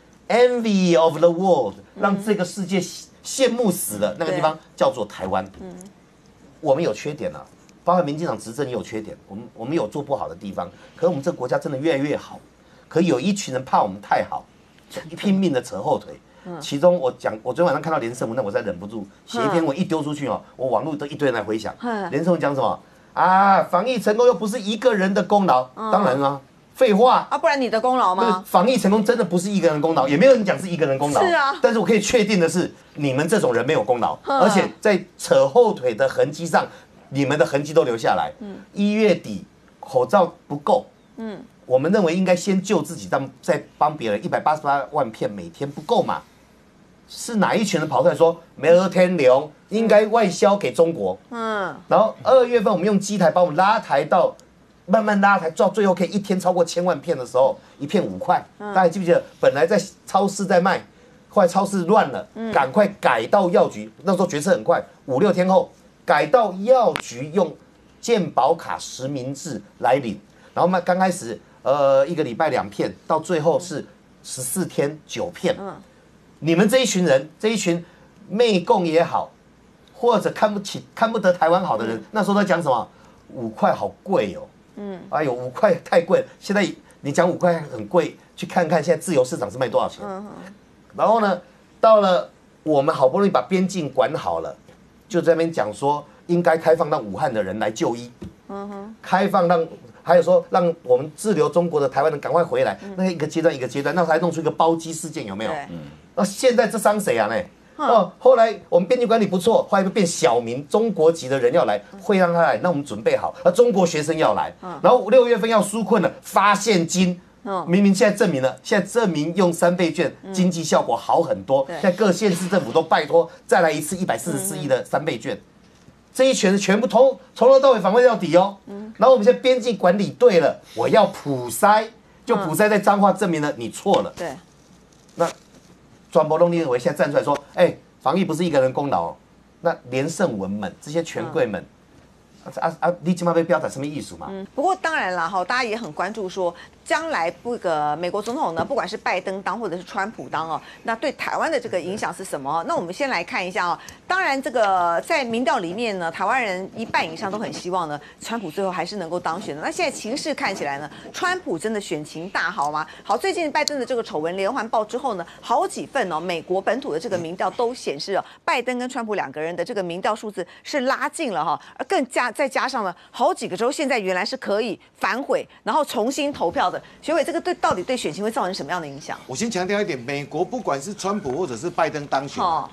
J: ，envy of the world， 让这个世界羡慕死了。那个地方叫做台湾。嗯。我们有缺点啊，包括民进党执政也有缺点，我们我们有做不好的地方，可是我们这个国家真的越来越好，可有一群人怕我们太好，拼命的扯后腿。其中我讲，我昨天晚上看到连胜文，那我才忍不住写一篇文一丢出去哦，我网络都一堆人来回响。连胜文讲什么啊？防疫成功又不是一个人的功劳，当然啊，废话
A: 啊，不然你的功劳吗？
J: 防疫成功真的不是一个人功劳，也没有人讲是一个人功劳。
A: 是啊，
J: 但是我可以确定的是，你们这种人没有功劳，而且在扯后腿的痕迹上，你们的痕迹都留下来。嗯，一月底口罩不够，嗯，我们认为应该先救自己，再再帮别人。一百八十八万片每天不够嘛？是哪一群人跑出来说没有天流应该外销给中国？嗯，然后二月份我们用机台把我们拉抬到。慢慢拉抬，到最后可以一天超过千万片的时候，一片五块。大家记不记得？本来在超市在卖，后来超市乱了，赶快改到药局。那时候决策很快，五六天后改到药局用健保卡实名制来领。然后嘛，刚开始呃一个礼拜两片，到最后是十四天九片。你们这一群人，这一群媚共也好，或者看不起、看不得台湾好的人，那时候在讲什么？五块好贵哦。嗯，哎呦，五块太贵了。现在你讲五块很贵，去看看现在自由市场是卖多少钱。嗯、然后呢，到了我们好不容易把边境管好了，就在那边讲说应该开放让武汉的人来就医。嗯哼，开放让还有说让我们滞留中国的台湾人赶快回来。嗯、那一个阶段一个阶段，那时候还弄出一个包机事件，有没有？嗯。那现在这伤谁啊？呢？哦，后来我们边境管理不错，后来就变小民中国籍的人要来，会让他来，那我们准备好，而中国学生要来，然后六月份要纾困了，发现金，明明现在证明了，现在证明用三倍券经济效果好很多，现在各县市政府都拜托再来一次一百四十四亿的三倍券，这一拳全部从从头到尾反馈到底哦，然后我们现在边境管理对了，我要普筛，就普筛在彰化证明了你错了，
A: 对，
J: 那。专博弄你认为现在站出来说，哎、欸，防疫不是一个人功劳、哦，那连胜文们这些权贵们，啊啊啊，你起码被标打什么艺术嘛？
A: 嗯，不过当然了哈，大家也很关注说，将来这个美国总统呢，不管是拜登当或者是川普当哦，那对台湾的这个影响是什么？那我们先来看一下哦。当然，这个在民调里面呢，台湾人一半以上都很希望呢，川普最后还是能够当选的。那现在情势看起来呢，川普真的选情大好吗？好，最近拜登的这个丑闻连环爆之后呢，好几份哦，美国本土的这个民调都显示哦，拜登跟川普两个人的这个民调数字是拉近了哈，而更加再加上了好几个州现在原来是可以反悔，然后重新投票的。学伟，这个对到底对选情会造成什么样的影响？
B: 我先强调一点，美国不管是川普或者是拜登当选，哦、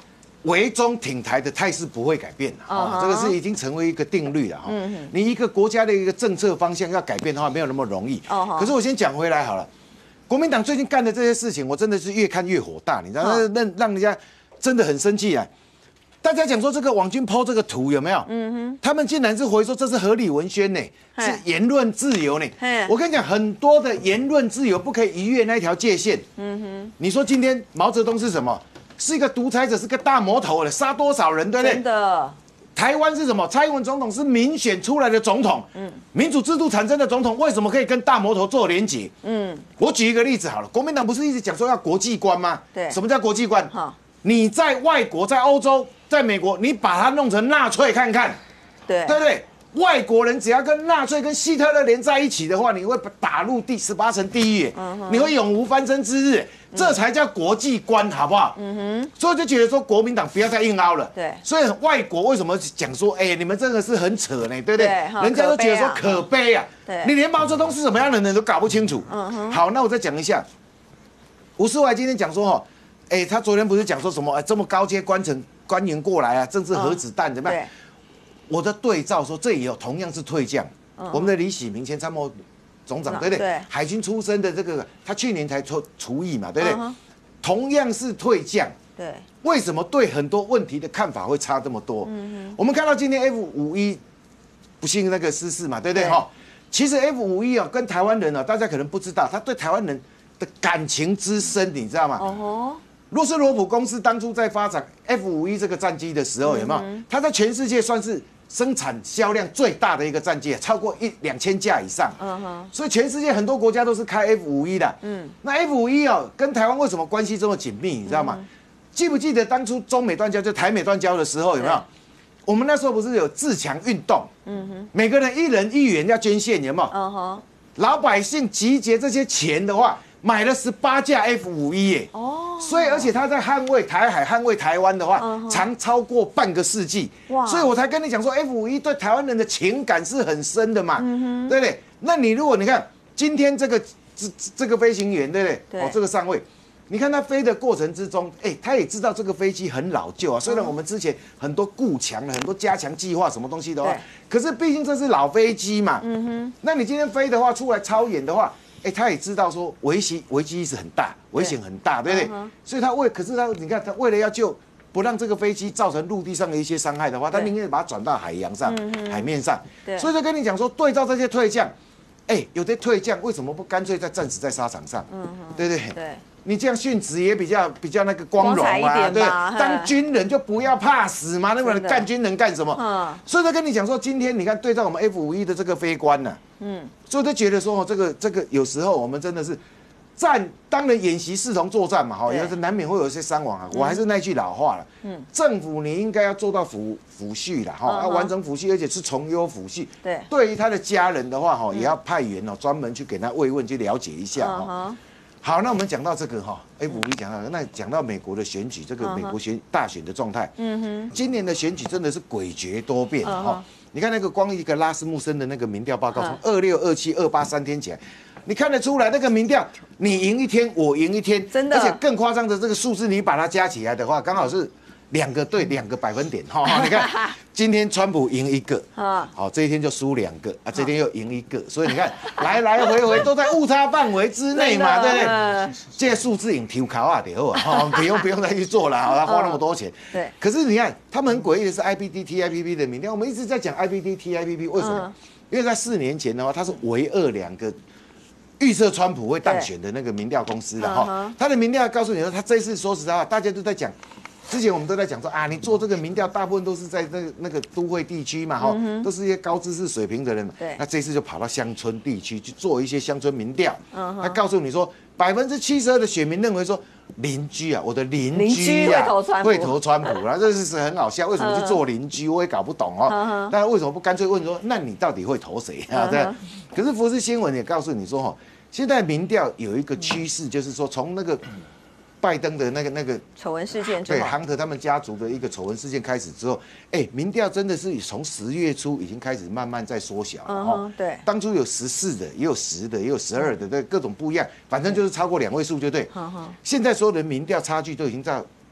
B: 围中挺台的态势不会改变的啊，这个是已经成为一个定律了哈。你一个国家的一个政策方向要改变的话，没有那么容易。可是我先讲回来好了，国民党最近干的这些事情，我真的是越看越火大，你知道，让让人家真的很生气啊。大家讲说这个网军 po 这个图有没有？嗯哼，他们竟然是回说这是合理文宣呢，是言论自由呢。我跟你讲，很多的言论自由不可以逾越那一条界限。嗯哼，你说今天毛泽东是什么？是一个独裁者，是个大魔头了，杀多少人，对不对？
A: 真的。
B: 台湾是什么？蔡英文总统是民选出来的总统，嗯，民主制度产生的总统，为什么可以跟大魔头做连结？嗯，我举一个例子好了，国民党不是一直讲说要国际观吗？对，什么叫国际观？好，你在外国，在欧洲，在美国，你把它弄成纳粹看看，对，对不对？外国人只要跟纳粹、跟希特勒连在一起的话，你会打入第十八层地狱，你会永无翻身之日，这才叫国际观，好不好？嗯哼。所以就觉得说国民党不要再硬凹了。对。所以外国为什么讲说，哎，你们这个是很扯呢，对不对？人家都觉得说可悲啊。对。你连毛泽东是什么样的人都搞不清楚。嗯哼。好，那我再讲一下，吴思怀今天讲说哈，哎，他昨天不是讲说什么，这么高阶官层官员过来啊，政治核子弹怎么样？我的对照说，这也有同样是退将，嗯、我们的李喜明前参谋总长，对不对？对，海军出身的这个，他去年才除除役嘛，对不对？嗯、同样是退将，对，为什么对很多问题的看法会差这么多？嗯、我们看到今天 F 五一不幸那个失事嘛，对不对？哈，其实 F 五一啊，跟台湾人啊，大家可能不知道，他对台湾人的感情之深，你知道吗？哦。洛斯罗普公司当初在发展 F 五一这个战机的时候，有没有？它在全世界算是生产销量最大的一个战机，超过一两千架以上。嗯哼。所以全世界很多国家都是开 F 五一的。嗯。那 F 五一哦，跟台湾为什么关系这么紧密？你知道吗？记不记得当初中美断交，就台美断交的时候，有没有？我们那时候不是有自强运动？嗯哼。每个人一人一元要捐献，有没有？嗯哼。老百姓集结这些钱的话。买了十八架 F 五一耶，哦，所以而且他在捍卫台海、捍卫台湾的话，嗯、长超过半个世纪，哇！所以我才跟你讲说 ，F 五一对台湾人的情感是很深的嘛，嗯、对不对？那你如果你看今天这个这这个飞行员，对不对？对哦，这个上尉，你看他飞的过程之中，哎，他也知道这个飞机很老旧啊。虽然我们之前很多固强了很多加强计划什么东西的话，可是毕竟这是老飞机嘛，嗯哼。那你今天飞的话，出来超演的话。哎，他也知道说危机危机意识很大，危险很大，对不对？嗯、所以他为，可是他你看，他为了要救，不让这个飞机造成陆地上的一些伤害的话，他宁愿把它转到海洋上、嗯、海面上。所以就跟你讲说，对照这些退将，哎，有的退将为什么不干脆在战死在沙场上？嗯、对不对？对。你这样殉职也比较比较那个光荣啊，对，当军人就不要怕死嘛，那么干军人干什么？嗯，所以就跟你讲说，今天你看对照我们 F 五一的这个飞官呢，嗯，所以就觉得说，这个这个有时候我们真的是战，当然演习视同作战嘛，哈，有时难免会有一些伤亡啊。我还是那句老话了，嗯，政府你应该要做到抚抚恤啦，哈，要完成抚恤，而且是从优抚恤。对，对于他的家人的话，哈，也要派员哦，专门去给他慰问，去了解一下哈。好，那我们讲到这个哈 ，F 五一讲到，那讲到美国的选举，这个美国选大选的状态，嗯哼，今年的选举真的是诡谲多变哈。你看那个光一个拉斯穆森的那个民调报告，从二六、二七、二八三天起来，你看得出来那个民调，你赢一天，我赢一天，真的，而且更夸张的这个数字，你把它加起来的话，刚好是两个对两个百分点哈。你看今天川普赢一个，好，这一天就输两个啊，这天又赢一个，所以你看来来回回都在误差范围之内嘛，对不对？这些数字已经抽考啊，对吧？不用不用再去做了，好，花那么多钱。对。可是你看，他们很诡异的是 I P D T I P P 的民调，我们一直在讲 I P D T I P P， 为什么？因为在四年前的话，它是唯二两个预测川普会当选的那个民调公司了哈。他的民调告诉你说，他这一次说实在话，大家都在讲。之前我们都在讲说啊，你做这个民调，大部分都是在那个那个都会地区嘛，哈、嗯，都是一些高知识水平的人。对。那这次就跑到乡村地区去做一些乡村民调，嗯，他告诉你说，百分之七十二的选民认为说，邻居啊，我的邻居啊，会投川普，然后这是很好笑，为什么去做邻居？我也搞不懂哦。嗯、但为什么不干脆问说，那你到底会投谁啊？对。可是福斯新闻也告诉你说，哈，现在民调有一个趋势，就是说从那个。拜登的那个那个
A: 丑闻事件之后，
B: 对亨特他们家族的一个丑闻事件开始之后，哎，民调真的是从十月初已经开始慢慢在缩小了哈。嗯、对，当初有十四的，也有十的，也有十二的，对，各种不一样，反正就是超过两位数就对。嗯、现在所有的民调差距都已经到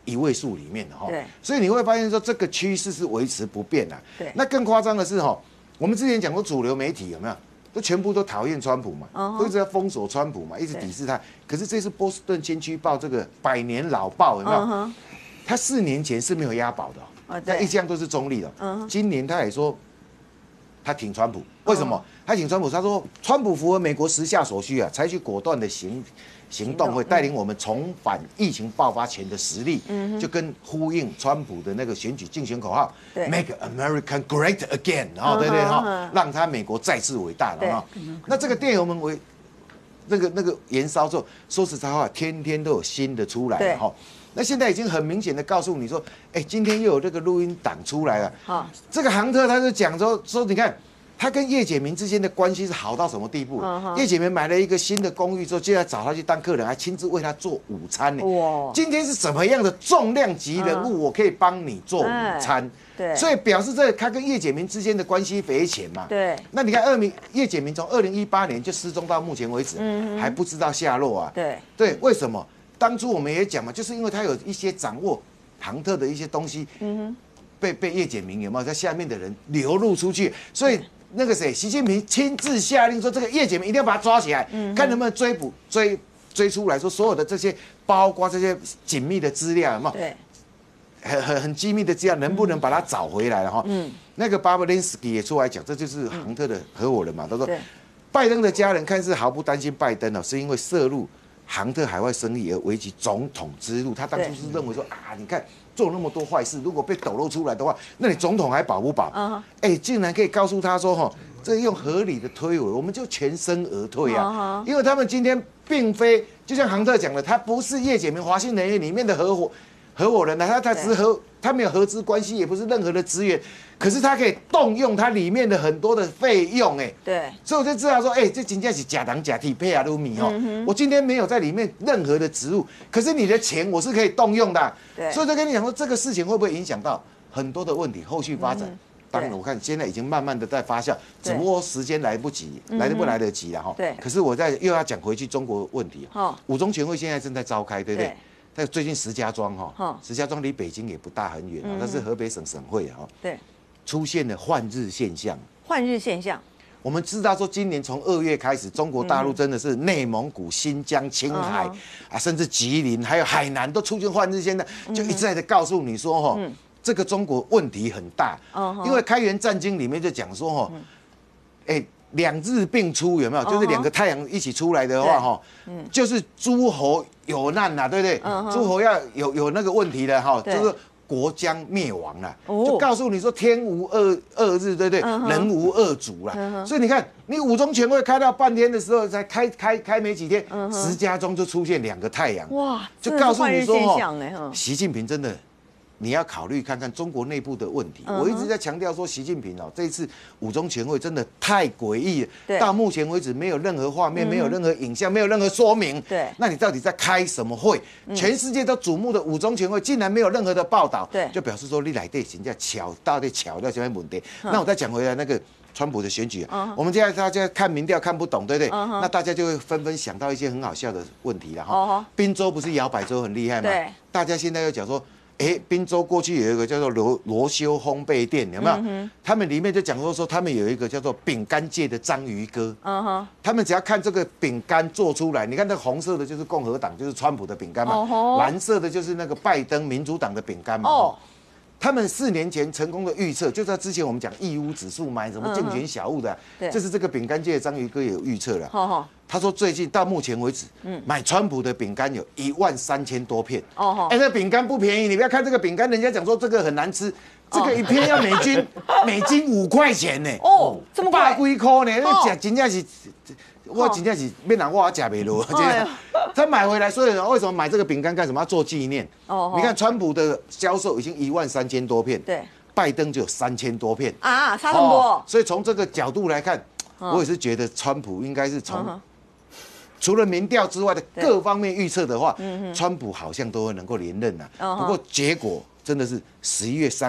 B: 一位数里面的哈。
A: 对。
B: 所以你会发现说这个趋势是维持不变的。
A: 对。
B: 那更夸张的是哈，我们之前讲过主流媒体有没有？都全部都讨厌川普嘛， uh huh. 都一直在封锁川普嘛，一直抵制他。可是这次波士顿先驱报这个百年老报有没有？ uh huh. 他四年前是没有押宝的、哦， uh huh. 他一向都是中立的。Uh huh. 今年他也说他挺川普，为什么？ Uh huh. 他挺川普，他说川普符合美国时下所需啊，采取果断的行行动，会带领我们重返疫情爆发前的实力，嗯、就跟呼应川普的那个选举竞选口号 ，Make America Great Again， 啊、哦，对对哈，让他美国再次伟大了哈。那这个电邮们为那个那个延烧之后，说实在话，天天都有新的出来了哈。那现在已经很明显的告诉你说，哎，今天又有这个录音档出来了。好，这个杭特他就讲说说，你看。他跟叶简明之间的关系是好到什么地步？ Uh huh. 叶简明买了一个新的公寓之后，就要找他去当客人，还亲自为他做午餐呢。哇！今天是什么样的重量级人物？ Uh huh. 我可以帮你做午餐。Uh huh. 对，所以表示这他跟叶简明之间的关系匪浅嘛。对。那你看，二明叶简明从二零一八年就失踪到目前为止，嗯、还不知道下落啊。对。对，为什么？当初我们也讲嘛，就是因为他有一些掌握杭特的一些东西，嗯哼，被被叶简明有没有在下面的人流露出去，所以。那个谁，习近平亲自下令说，这个叶简明一定要把他抓起来，嗯、看能不能追捕、追追出来，说所有的这些，包括这些紧密的资料，有没有？对，很很很机密的资料，能不能把它找回来了哈？嗯，那个巴布林斯基也出来讲，这就是杭特的合伙人嘛。他说，拜登的家人看似毫不担心拜登哦，是因为涉入杭特海外生意而危及总统之路。他当初是认为说啊，你看。做那么多坏事，如果被抖露出来的话，那你总统还保不保？哎、uh huh. 欸，竟然可以告诉他说，哈，这用合理的推诿，我们就全身而退啊！ Uh huh. 因为他们今天并非就像杭特讲的，他不是叶简明华信能源里面的合伙合伙人啊，他他只是合，他没有合资关系，也不是任何的资源，可是他可以动用他里面的很多的费用，哎，对，所以我就知道说，哎、欸，这真正是假糖假体配啊，卢米哦，嗯、我今天没有在里面任何的植入，可是你的钱我是可以动用的，对，所以就跟你讲说，这个事情会不会影响到很多的问题后续发展？嗯、当然，我看现在已经慢慢的在发酵，只不过时间来不及，来得不来得及了哈。对，可是我在又要讲回去中国问题，哦，五中全会现在正在召开，对不对？但最近石家庄哈，石家庄离北京也不大很远啊，那是河北省省会哈。对，出现了换日现象。换日现象，我们知道说，今年从二月开始，中国大陆真的是内蒙古、新疆、青海啊，甚至吉林还有海南都出现换日现象，就一再的告诉你说哈，这个中国问题很大。因为开元战经里面就讲说哈，哎。两日并出有没有？就是两个太阳一起出来的话，哈，就是诸侯有难呐，对不对？诸侯要有有那个问题的哈，就是国将灭亡了，就告诉你说天无二二日，对不对？人无二主啦。所以你看，你五中全会开到半天的时候，才开开开没几天，石家庄就出现两个太阳，哇，就告诉你说，哈，习近平真的。你要考虑看看中国内部的问题。我一直在强调说，习近平哦，这一次五中全会真的太诡异了。到目前为止，没有任何画面，没有任何影像，没有任何说明。对，那你到底在开什么会？全世界都瞩目的五中全会，竟然没有任何的报道，对，就表示说你来对人家巧到底巧到什么问题？那我再讲回来那个川普的选举啊，我们现在大家看民调看不懂，对不对？那大家就会纷纷想到一些很好笑的问题了哈。宾州不是摇摆州很厉害吗？对，大家现在又讲说。哎，宾州过去有一个叫做罗罗修烘焙店，有没有？嗯、他们里面就讲说说，他们有一个叫做饼干界的章鱼哥。嗯哼，他们只要看这个饼干做出来，你看那个红色的就是共和党，就是川普的饼干嘛；哦、蓝色的就是那个拜登民主党的饼干嘛。哦，他们四年前成功的预测，就在之前我们讲义乌指数买什么竞选小物的、啊，嗯、就是这个饼干界的章鱼哥也有预测了。哦他说最近到目前为止，嗯，买川普的饼干有一万三千多片。哦，哎，那饼干不便宜，你不要看这个饼干，人家讲说这个很难吃，这个一片要美金美金五块钱呢。哦，这么贵，百几块呢？那假真正是，我真正是没人我假没落。他买回来，所以为什么买这个饼干干什么？要做纪念。哦，你看川普的销售已经一万三千多片，对，拜登就有三千多片啊，差这么多。所以从这个角度来看，我也是觉得川普应该是从。除了民调之外的各方面预测的话，川普好像都会能够连任呐。不过结果真的是十一月三号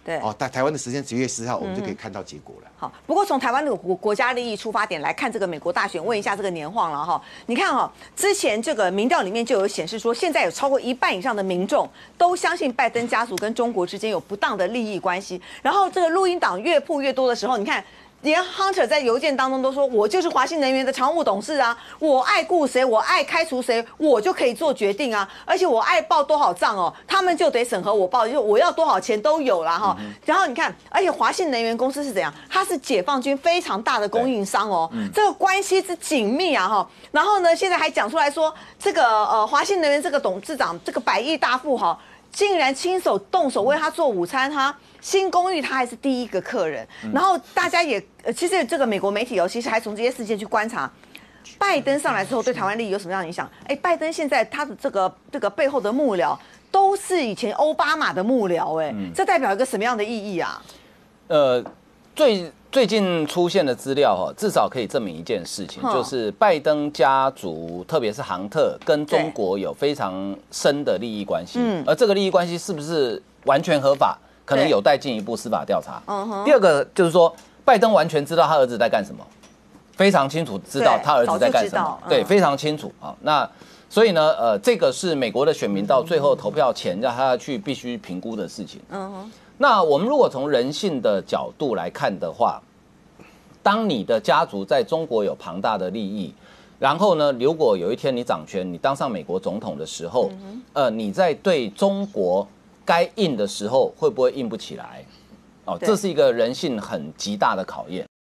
A: 对，
B: 哦，台台湾的时间十月四号，我们就可以看到结果了。
A: 好，不过从台湾的国国家利益出发点来看这个美国大选，问一下这个年晃了哈。你看哈，之前这个民调里面就有显示说，现在有超过一半以上的民众都相信拜登家族跟中国之间有不当的利益关系。然后这个录音档越铺越多的时候，你看。连 Hunter 在邮件当中都说，我就是华信能源的常务董事啊，我爱雇谁，我爱开除谁，我就可以做决定啊，而且我爱报多少账哦，他们就得审核我报，就我要多少钱都有啦哈。嗯、然后你看，而且华信能源公司是怎样？它是解放军非常大的供应商哦，嗯、这个关系之紧密啊哈。然后呢，现在还讲出来说，这个呃华信能源这个董事长，这个百亿大富豪，竟然亲手动手为他做午餐哈。新公寓他还是第一个客人，然后大家也呃，其实这个美国媒体哦，其实还从这些事件去观察，拜登上来之后对台湾利益有什么样的影响？哎，拜登现在他的这个这个背后的幕僚都是以前奥巴马的幕僚，哎，这代表一个什么样的意义啊？
I: 呃，最最近出现的资料哈，至少可以证明一件事情，就是拜登家族，特别是杭特跟中国有非常深的利益关系，而这个利益关系是不是完全合法？可能有待进一步司法调查。第二个就是说，拜登完全知道他儿子在干什么，非常清楚知道他儿子在干什么，对，非常清楚啊。那所以呢，呃，这个是美国的选民到最后投票前让他去必须评估的事情。嗯，那我们如果从人性的角度来看的话，当你的家族在中国有庞大的利益，然后呢，如果有一天你掌权，你当上美国总统的时候，呃，你在对中国该硬的时候会不会硬不起来？哦，这是一个人性很极大的考验。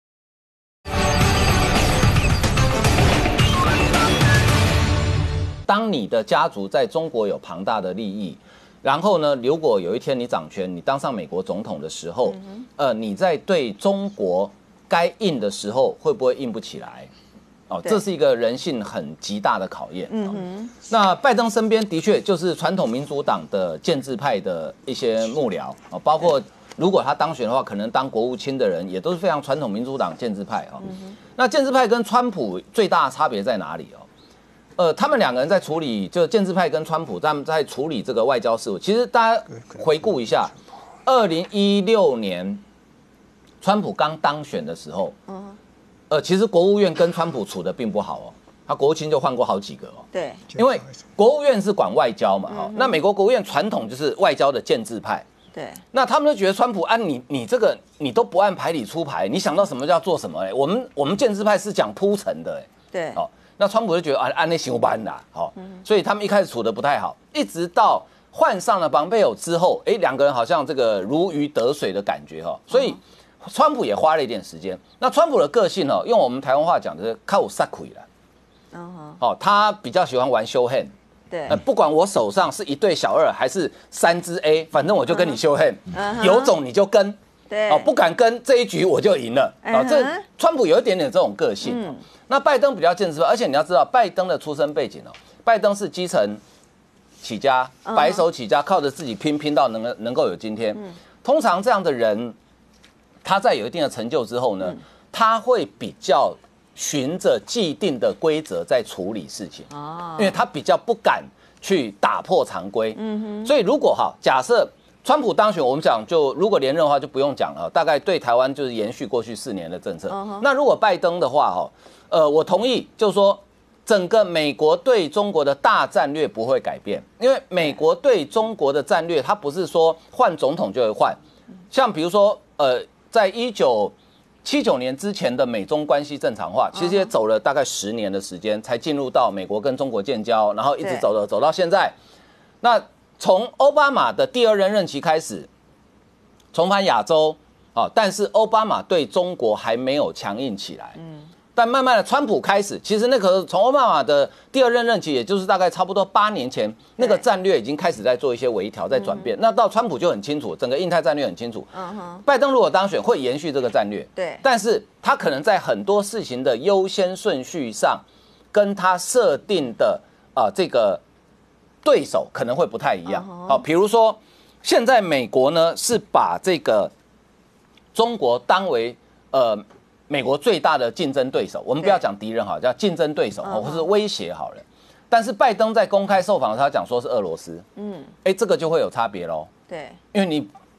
I: 当你的家族在中国有庞大的利益，然后呢，如果有一天你掌权，你当上美国总统的时候，嗯、呃，你在对中国该硬的时候会不会硬不起来？哦，这是一个人性很极大的考验。嗯哼，那拜登身边的确就是传统民主党的建制派的一些幕僚啊，包括如果他当选的话，可能当国务卿的人也都是非常传统民主党建制派啊。嗯、那建制派跟川普最大的差别在哪里哦？呃，他们两个人在处理，就建制派跟川普他们在处理这个外交事务。其实大家回顾一下，二零一六年川普刚当选的时候，嗯。呃，其实国务院跟川普处的并不好哦，他国务卿就换过好几个哦。
A: 对，
I: 因为国务院是管外交嘛，哈、嗯，那美国国务院传统就是外交的建制派。
A: 对，
I: 那他们就觉得川普按、啊、你你这个你都不按牌理出牌，你想到什么叫做什么？哎，我们我们建制派是讲铺陈的，哎，
A: 对，
I: 哦，那川普就觉得啊按那行班的，好、哦，所以他们一开始处的不太好，一直到换上了庞佩奥之后，哎，两个人好像这个如鱼得水的感觉哈、哦，所以。嗯川普也花了一点时间。那川普的个性哦，用我们台湾话讲就是靠撒亏了。嗯哦，他比较喜欢玩 show hand。
A: 对。
I: 呃，不管我手上是一对小二还是三只 A， 反正我就跟你 show hand。嗯。有种你就跟。
A: 对。
I: 哦，不敢跟这一局我就赢了。啊、哦，这川普有一点点这种个性。嗯。那拜登比较建制派，而且你要知道，拜登的出身背景哦，拜登是基层起家，白手起家，靠着自己拼拼到能能够有今天。嗯。通常这样的人。他在有一定的成就之后呢，嗯、他会比较循着既定的规则在处理事情，哦、因为他比较不敢去打破常规。嗯哼，所以如果哈，假设川普当选，我们讲就如果连任的话就不用讲了，大概对台湾就是延续过去四年的政策。哦、那如果拜登的话哈，呃，我同意，就是说整个美国对中国的大战略不会改变，因为美国对中国的战略，它不是说换总统就会换，像比如说呃。在一九七九年之前的美中关系正常化，其实也走了大概十年的时间，才进入到美国跟中国建交，然后一直走了走到现在。那从奥巴马的第二任任期开始，重返亚洲啊，但是奥巴马对中国还没有强硬起来。嗯。但慢慢的，川普开始，其实那个从奥巴马的第二任任期，也就是大概差不多八年前，那个战略已经开始在做一些微调，在转变。嗯、那到川普就很清楚，整个印太战略很清楚。嗯哼。拜登如果当选，会延续这个战略。
A: 对。
I: 但是他可能在很多事情的优先顺序上，跟他设定的啊、呃、这个对手可能会不太一样。好、uh ， 比如说现在美国呢是把这个中国当为呃。美国最大的竞争对手，我们不要讲敌人好，叫竞争对手或是威胁好了。但是拜登在公开受访的时候，他讲说是俄罗斯，嗯，哎，这个就会有差别喽。
A: 对，
I: 因为你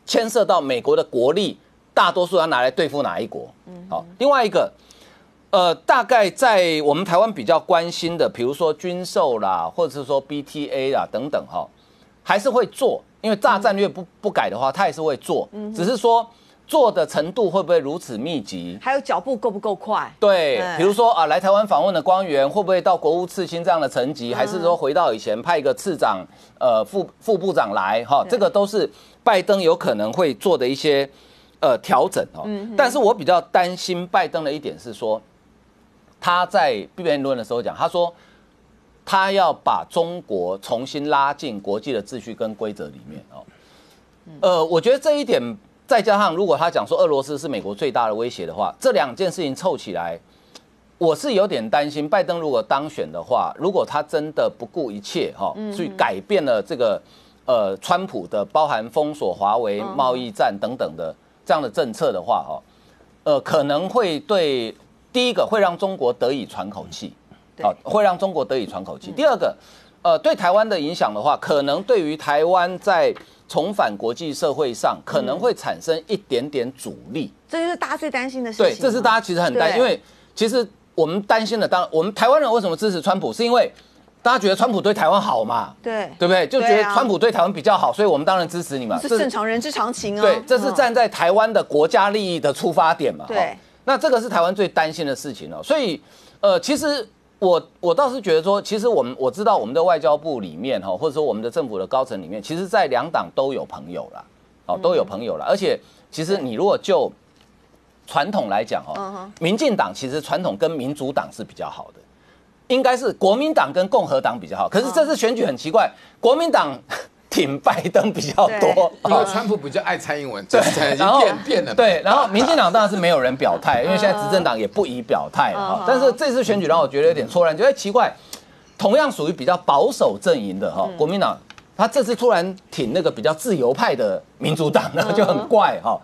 I: 牵涉到美国的国力，大多数要拿来对付哪一国。好，另外一个，呃，大概在我们台湾比较关心的，比如说军售啦，或者是说 B T A 啦等等哈，还是会做，因为大战略不不改的话，他也是会做，只是说。做的程度会不会如此密集？
A: 还有脚步够不够快？
I: 对，比如说啊，来台湾访问的官员会不会到国务次卿这样的层级，嗯、还是说回到以前派一个次长、呃副副部长来？哈，这个都是拜登有可能会做的一些呃调整哦。嗯、但是我比较担心拜登的一点是说，他在辩论的时候讲，他说他要把中国重新拉进国际的秩序跟规则里面哦。呃，我觉得这一点。再加上，如果他讲说俄罗斯是美国最大的威胁的话，这两件事情凑起来，我是有点担心。拜登如果当选的话，如果他真的不顾一切哈，去改变了这个呃川普的包含封锁华为、贸易战等等的这样的政策的话哈，呃，可能会对第一个会让中国得以喘口气，好，会让中国得以喘口气。第二个，呃，对台湾的影响的话，可能对于台湾在重返国际社会上可能会产生一点点阻力，
A: 这就是大家最担心的事情。
I: 对，这是大家其实很担心，因为其实我们担心的，当然我们台湾人为什么支持川普，是因为大家觉得川普对台湾好嘛，
A: 对，
I: 对不对？就觉得川普对台湾比较好，所以我们当然支持你嘛，
A: 这是正常人之常情啊。
I: 对，这是站在台湾的国家利益的出发点嘛。
A: 对，
I: 那这个是台湾最担心的事情哦。所以，呃，其实。我我倒是觉得说，其实我们我知道我们的外交部里面哈，或者说我们的政府的高层里面，其实在两党都有朋友啦，哦都有朋友啦。而且其实你如果就传统来讲哈，民进党其实传统跟民主党是比较好的，应该是国民党跟共和党比较好。可是这次选举很奇怪，国民党挺拜登比较多，
H: 因为川普比较爱蔡英文，对，已经变变了。
I: 对，然后民进党当然是没有人表态，因为现在执政党也不宜表态了。但是这次选举让我觉得有点错乱，觉得奇怪，同样属于比较保守阵营的哈，国民党他这次突然挺那个比较自由派的民主党呢，就很怪哈。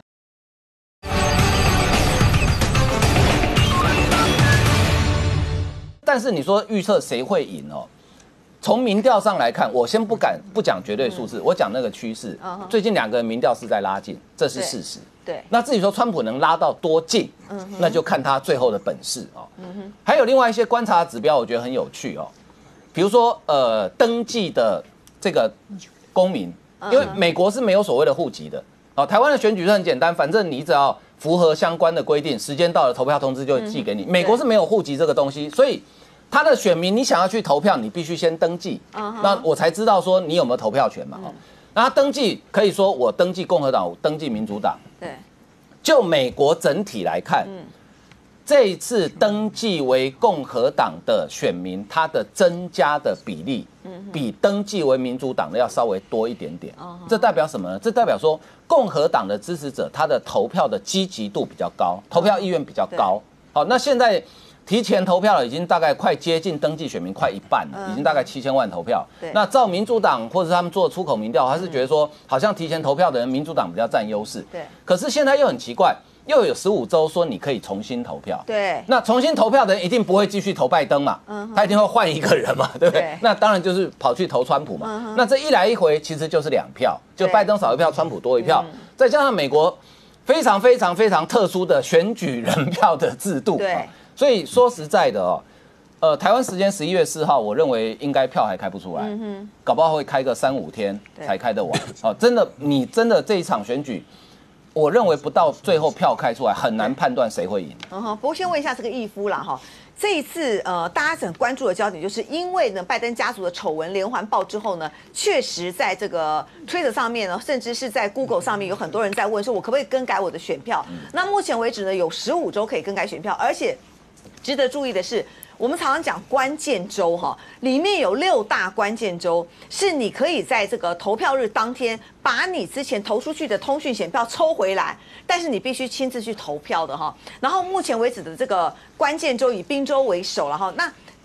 I: 但是你说预测谁会赢哦？从民调上来看，我先不敢不讲绝对数字，我讲那个趋势。最近两个民调是在拉近，这是事实。
A: 对。
I: 那至于说川普能拉到多近，那就看他最后的本事哦。还有另外一些观察指标，我觉得很有趣哦。比如说，呃，登记的这个公民，因为美国是没有所谓的户籍的哦。台湾的选举是很简单，反正你只要符合相关的规定，时间到了，投票通知就寄给你。美国是没有户籍这个东西，所以。他的选民，你想要去投票，你必须先登记， uh-huh. 那我才知道说你有没有投票权嘛。嗯、那他登记可以说我登记共和党，我登记民主党。
A: 对，
I: 就美国整体来看，嗯、这一次登记为共和党的选民，他的增加的比例，嗯、比登记为民主党的要稍微多一点点。Uh-huh. 这代表什么呢？这代表说共和党的支持者他的投票的积极度比较高，投票意愿比较高。好，那现在。提前投票了，已经大概快接近登记选民快一半了，已经大概七千万投票。那照民主党或者他们做出口民调，还是觉得说，好像提前投票的人，民主党比较占优势。
A: 对。
I: 可是现在又很奇怪，又有十五周说你可以重新投票。
A: 对。
I: 那重新投票的人一定不会继续投拜登嘛？嗯。他一定会换一个人嘛，对不对？对那当然就是跑去投川普嘛。嗯、那这一来一回，其实就是两票，就拜登少一票，川普多一票。嗯、再加上美国非常非常非常特殊的选举人票的制度。
A: 对。
I: 所以说实在的哦，呃，台湾时间十一月四号，我认为应该票还开不出来，嗯、搞不好会开个三五天才开得完。哦，真的，你真的这一场选举，我认为不到最后票开出来，很难判断谁会赢。
A: 嗯哼，不过先问一下这个义夫啦哈。这一次，呃，大家很关注的焦点，就是因为呢，拜登家族的丑闻连环爆之后呢，确实在这个 Twitter 上面呢，甚至是在 Google 上面，有很多人在问说，我可不可以更改我的选票？嗯、那目前为止呢，有十五周可以更改选票，而且值得注意的是，我们常常讲关键州哈，里面有六大关键州，是你可以在这个投票日当天把你之前投出去的通讯选票抽回来，但是你必须亲自去投票的哈。然后目前为止的这个关键州以宾州为首了哈，那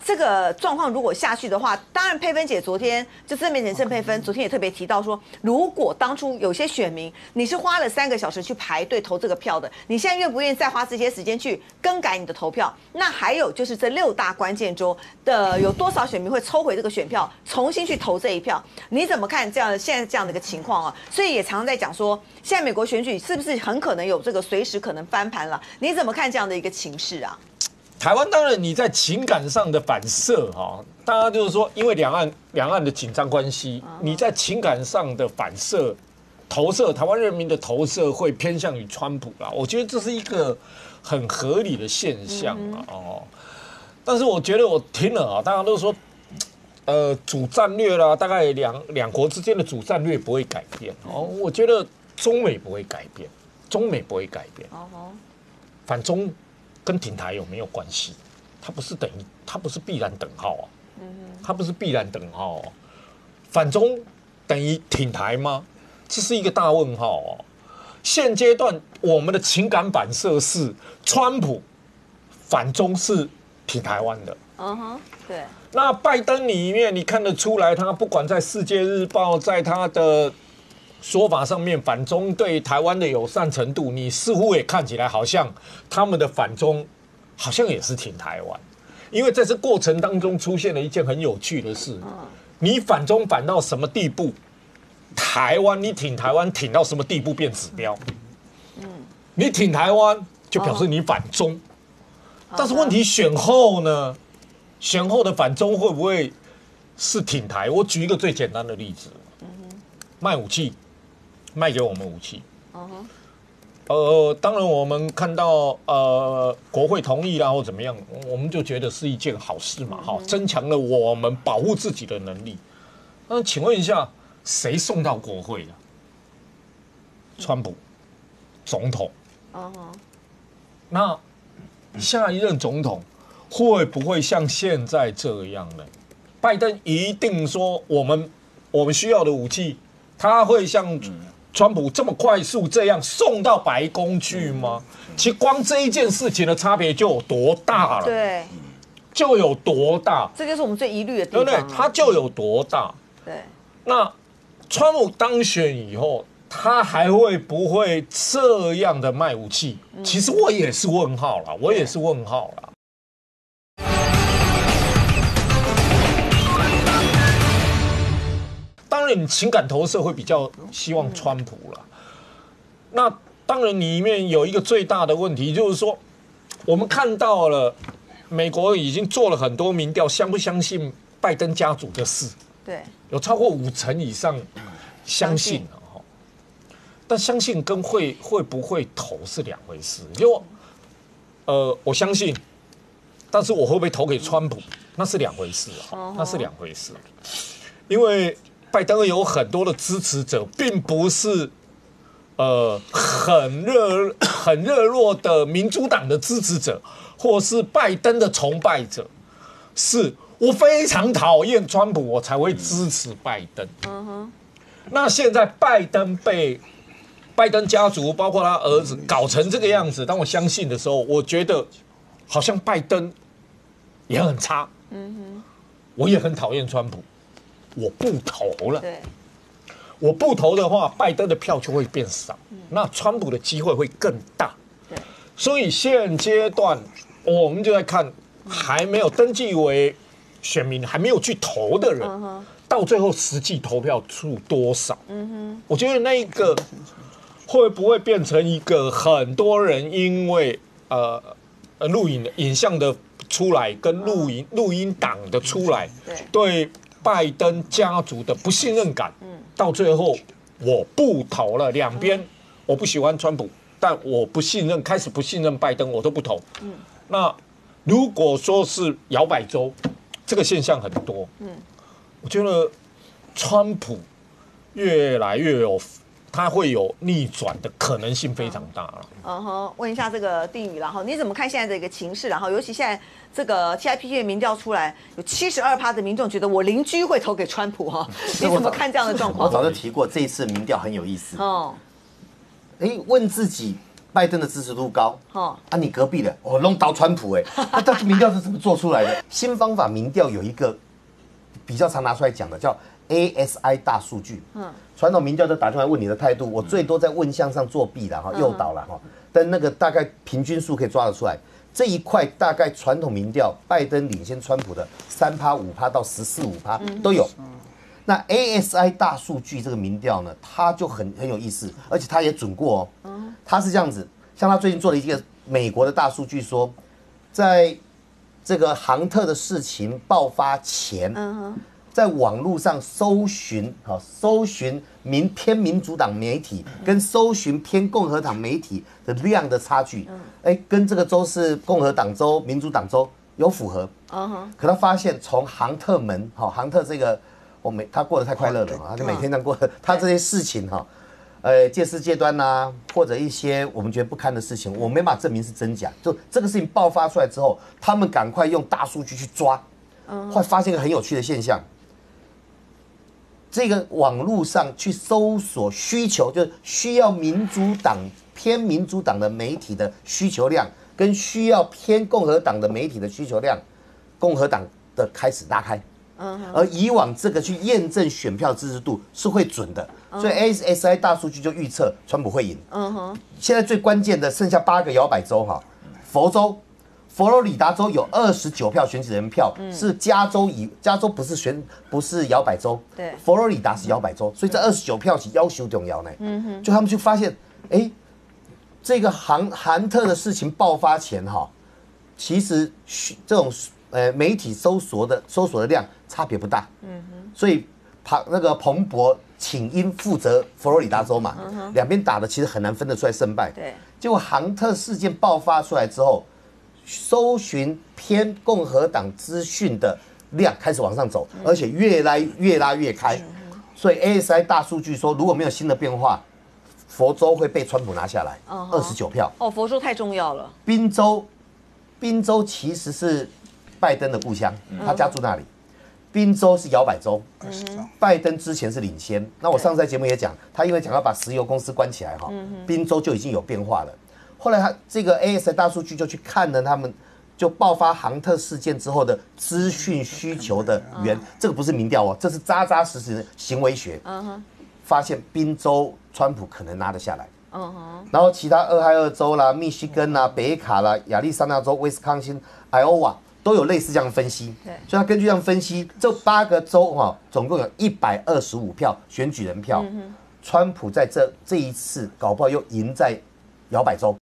A: 这个状况如果下去的话，当然佩芬姐昨天就正面连胜佩芬，昨天也特别提到说，如果当初有些选民你是花了三个小时去排队投这个票的，你现在愿不愿意再花这些时间去更改你的投票？那还有就是这六大关键州的有多少选民会抽回这个选票，重新去投这一票？你怎么看这样现在这样的一个情况啊？所以也常常在讲说，现在美国选举是不是很可能有这个随时可能翻盘了？你怎么看这样的一个情势啊？
C: 台湾当然你在情感上的反射哈，大家就是说，因为两岸两岸的紧张关系，你在情感上的反射投射，台湾人民的投射会偏向于川普啦。我觉得这是一个很合理的现象啊哦。但是我觉得我听了啊，大家都说，呃，主战略啦，大概两两国之间的主战略不会改变哦。我觉得中美不会改变，中美不会改变。哦，反中。跟挺台有没有关系？它不是等于，它不是必然等号啊。它不是必然等号哦。反中等于挺台吗？这是一个大问号哦。现阶段我们的情感反射是川普反中是挺台湾的。嗯哼，对。那拜登里面你看得出来，他不管在《世界日报》在他的说法上面反中对台湾的友善程度，你似乎也看起来好像他们的反中好像也是挺台湾，因为在这过程当中出现了一件很有趣的事，你反中反到什么地步，台湾你挺台湾挺到什么地步变指标，你挺台湾就表示你反中，但是问题选后呢，选后的反中会不会是挺台？我举一个最简单的例子，卖武器。卖给我们武器， uh-huh. 呃，当然我们看到呃国会同意啦或怎么样，我们就觉得是一件好事嘛，哈、uh-huh. 增强了我们保护自己的能力。那请问一下，谁送到国会的？川普总统。Uh-huh. 那下一任总统会不会像现在这样呢？拜登一定说我们我们需要的武器，他会像川普这么快速这样送到白宫去吗？其实光这一件事情的差别就有多大了，
A: 对，
C: 就有多大，
A: 这就是我们最疑虑的地方，
C: 对不对？它就有多大。
A: 对，
C: 那川普当选以后，他还会不会这样的卖武器？其实我也是问号了，我也是问号了。当然，你情感投射会比较希望川普了。那当然，里面有一个最大的问题，就是说，我们看到了美国已经做了很多民调，相不相信拜登家族的事？
A: 对，
C: 有超过五成以上相信了哈。但相信跟会会不会投是两回事。就呃，我相信，但是我会不会投给川普，那是两回事啊，那是两回事。因为拜登有很多的支持者，并不是呃很热很热络的民主党的支持者，或是拜登的崇拜者，是我非常讨厌川普，我才会支持拜登。嗯哼。那现在拜登被拜登家族，包括他儿子搞成这个样子，当我相信的时候，我觉得好像拜登也很差。嗯哼。我也很讨厌川普。我不投了，
A: 对，
C: 我不投的话，拜登的票就会变少，嗯、那川普的机会会更大。
A: 对，
C: 所以现阶段我们就在看，还没有登记为选民、还没有去投的人，嗯、到最后实际投票数多少？嗯哼，我觉得那个会不会变成一个很多人因为呃呃录影影像的出来，跟录音录音档的出来，
A: 对
C: 对。拜登家族的不信任感，到最后我不投了。两边我不喜欢川普，但我不信任，开始不信任拜登，我都不投。嗯，那如果说是摇摆州，这个现象很多。嗯，我觉得川普越来越有，他会有逆转的可能性非常大了。
A: 嗯哼，问一下这个定宇，然后你怎么看现在的一个情势？然后尤其现在。这个 T I P 的民调出来，有七十二趴的民众觉得我邻居会投给川普哈，你怎么看这样的状况？
J: 我早就提过，这一次民调很有意思。哦，哎，问自己拜登的支持度高，哦，啊，你隔壁的哦弄倒川普哎，那这民调是怎么做出来的？新方法民调有一个比较常拿出来讲的叫 A S I 大数据，嗯，传统民调就打电话问你的态度，我最多在问项上作弊了哈，诱导了哈，但那个大概平均数可以抓得出来。这一块大概传统民调，拜登领先川普的三趴、五趴到十四五趴都有。那 A S I 大数据这个民调呢，它就很很有意思，而且它也准过哦。它是这样子，像他最近做了一个美国的大数据说，在这个杭特的事情爆发前，在网络上搜寻，好搜寻民偏民主党媒体跟搜寻偏共和党媒体的量的差距，哎，跟这个州是共和党州、民主党州有符合。可他发现从杭特门，好杭特这个，我每他过得太快乐了，他就每天这样过，他这些事情哈，呃，借势借端呐，或者一些我们觉得不堪的事情，我没办法证明是真假。就这个事情爆发出来之后，他们赶快用大数据去抓，后来发现一个很有趣的现象。这个网络上去搜索需求，就是需要民主党偏民主党的媒体的需求量，跟需要偏共和党的媒体的需求量，共和党的开始拉开。而以往这个去验证选票支持度是会准的，所以 A S I 大数据就预测川普会赢。现在最关键的剩下八个摇摆州哈，佛州。佛罗里达州有二十九票选举人票，嗯、是加州以加州不是选不是摇摆州，对，佛罗里达是摇摆州，所以这二十九票是要求重要呢。嗯哼，就他们就发现，哎、欸，这个杭杭特的事情爆发前哈，其实这种呃媒体搜索的搜索的量差别不大。嗯哼，所以庞那个彭博请缨负责佛罗里达州嘛，两边、嗯、打的其实很难分得出来胜败。对，结果杭特事件爆发出来之后。搜寻偏共和党资讯的量开始往上走，而且越来越拉越开，所以 A S I 大数据说，如果没有新的变化，佛州会被川普拿下来，二十九票。
A: 哦，佛州太重要了。
J: 宾州，宾州其实是拜登的故乡，他家住那里。宾州是摇摆州，拜登之前是领先。那我上次在节目也讲，他因为讲要把石油公司关起来哈，宾州就已经有变化了。后来他这个 A S I 大数据就去看了他们就爆发杭特事件之后的资讯需求的源，这个不是民调哦，这是扎扎实实的行为学。发现宾州川普可能拿得下来。然后其他俄亥俄州啦、密西根啦、北卡啦、亚利桑那州、威斯康星、艾欧瓦都有类似这样的分析。所以他根据这样分析，这八个州哈，总共有一百二十五票选举人票，川普在这这一次搞不好又赢在摇摆州。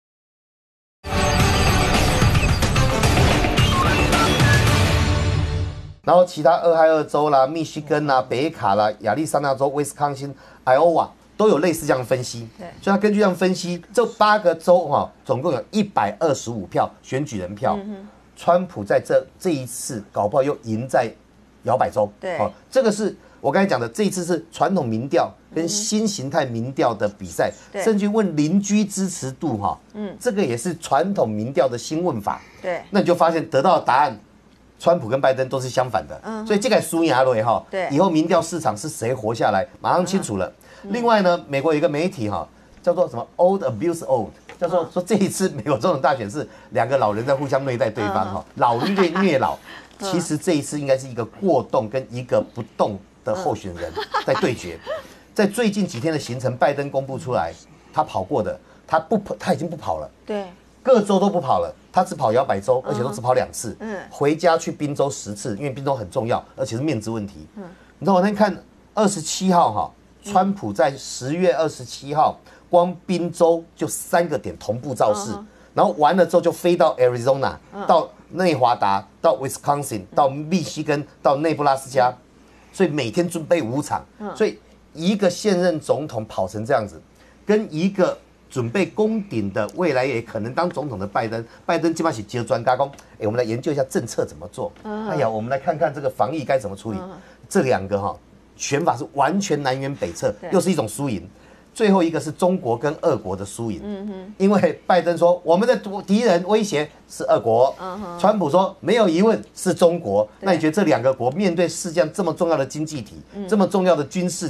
J: 然后其他俄亥俄州啦、密西根啦、北卡啦、亚利桑那州、威斯康星、艾欧瓦都有类似这样的分析。所以他根据这样分析，这八个州哈，总共有一百二十五票选举人票，川普在这这一次搞不好又赢在摇摆州。对，好，这个是我刚才讲的，这一次是传统民调跟新形态民调的比赛，甚至问邻居支持度哈，嗯，这个也是传统民调的新问法。对，那你就发现得到的答案。川普跟拜登都是相反的，嗯、所以这个输赢了哈，对，以后民调市场是谁活下来，马上清楚了。嗯、另外呢，美国有一个媒体哈，叫做什么 Old Abuse Old， 叫做说这一次美国总统大选是两个老人在互相虐待对方哈，老虐虐老。其实这一次应该是一个过动跟一个不动的候选人在对决。在最近几天的行程，拜登公布出来，他跑过的，他不他已经不跑了。对。各州都不跑了，他只跑摇摆州，而且都只跑两次。嗯，回家去宾州十次，因为宾州很重要，而且是面子问题。嗯，你知道我那天看二十七号哈，川普在十月二十七号，光宾州就三个点同步造势，然后完了之后就飞到 Arizona， 到内华达，到 Wisconsin， 到密西根，到内布拉斯加，所以每天准备五场。所以一个现任总统跑成这样子，跟一个准备攻顶的未来也可能当总统的拜登，拜登基本上是接专家工，哎，我们来研究一下政策怎么做。哎呀，我们来看看这个防疫该怎么处理。这两个哈选法是完全南辕北辙，又是一种输赢。最后一个是中国跟俄国的输赢，因为拜登说我们的敌人威胁是俄国，川普说没有疑问是中国。那你觉得这两个国面对世界上这么重要的经济体、这么重要的军事体，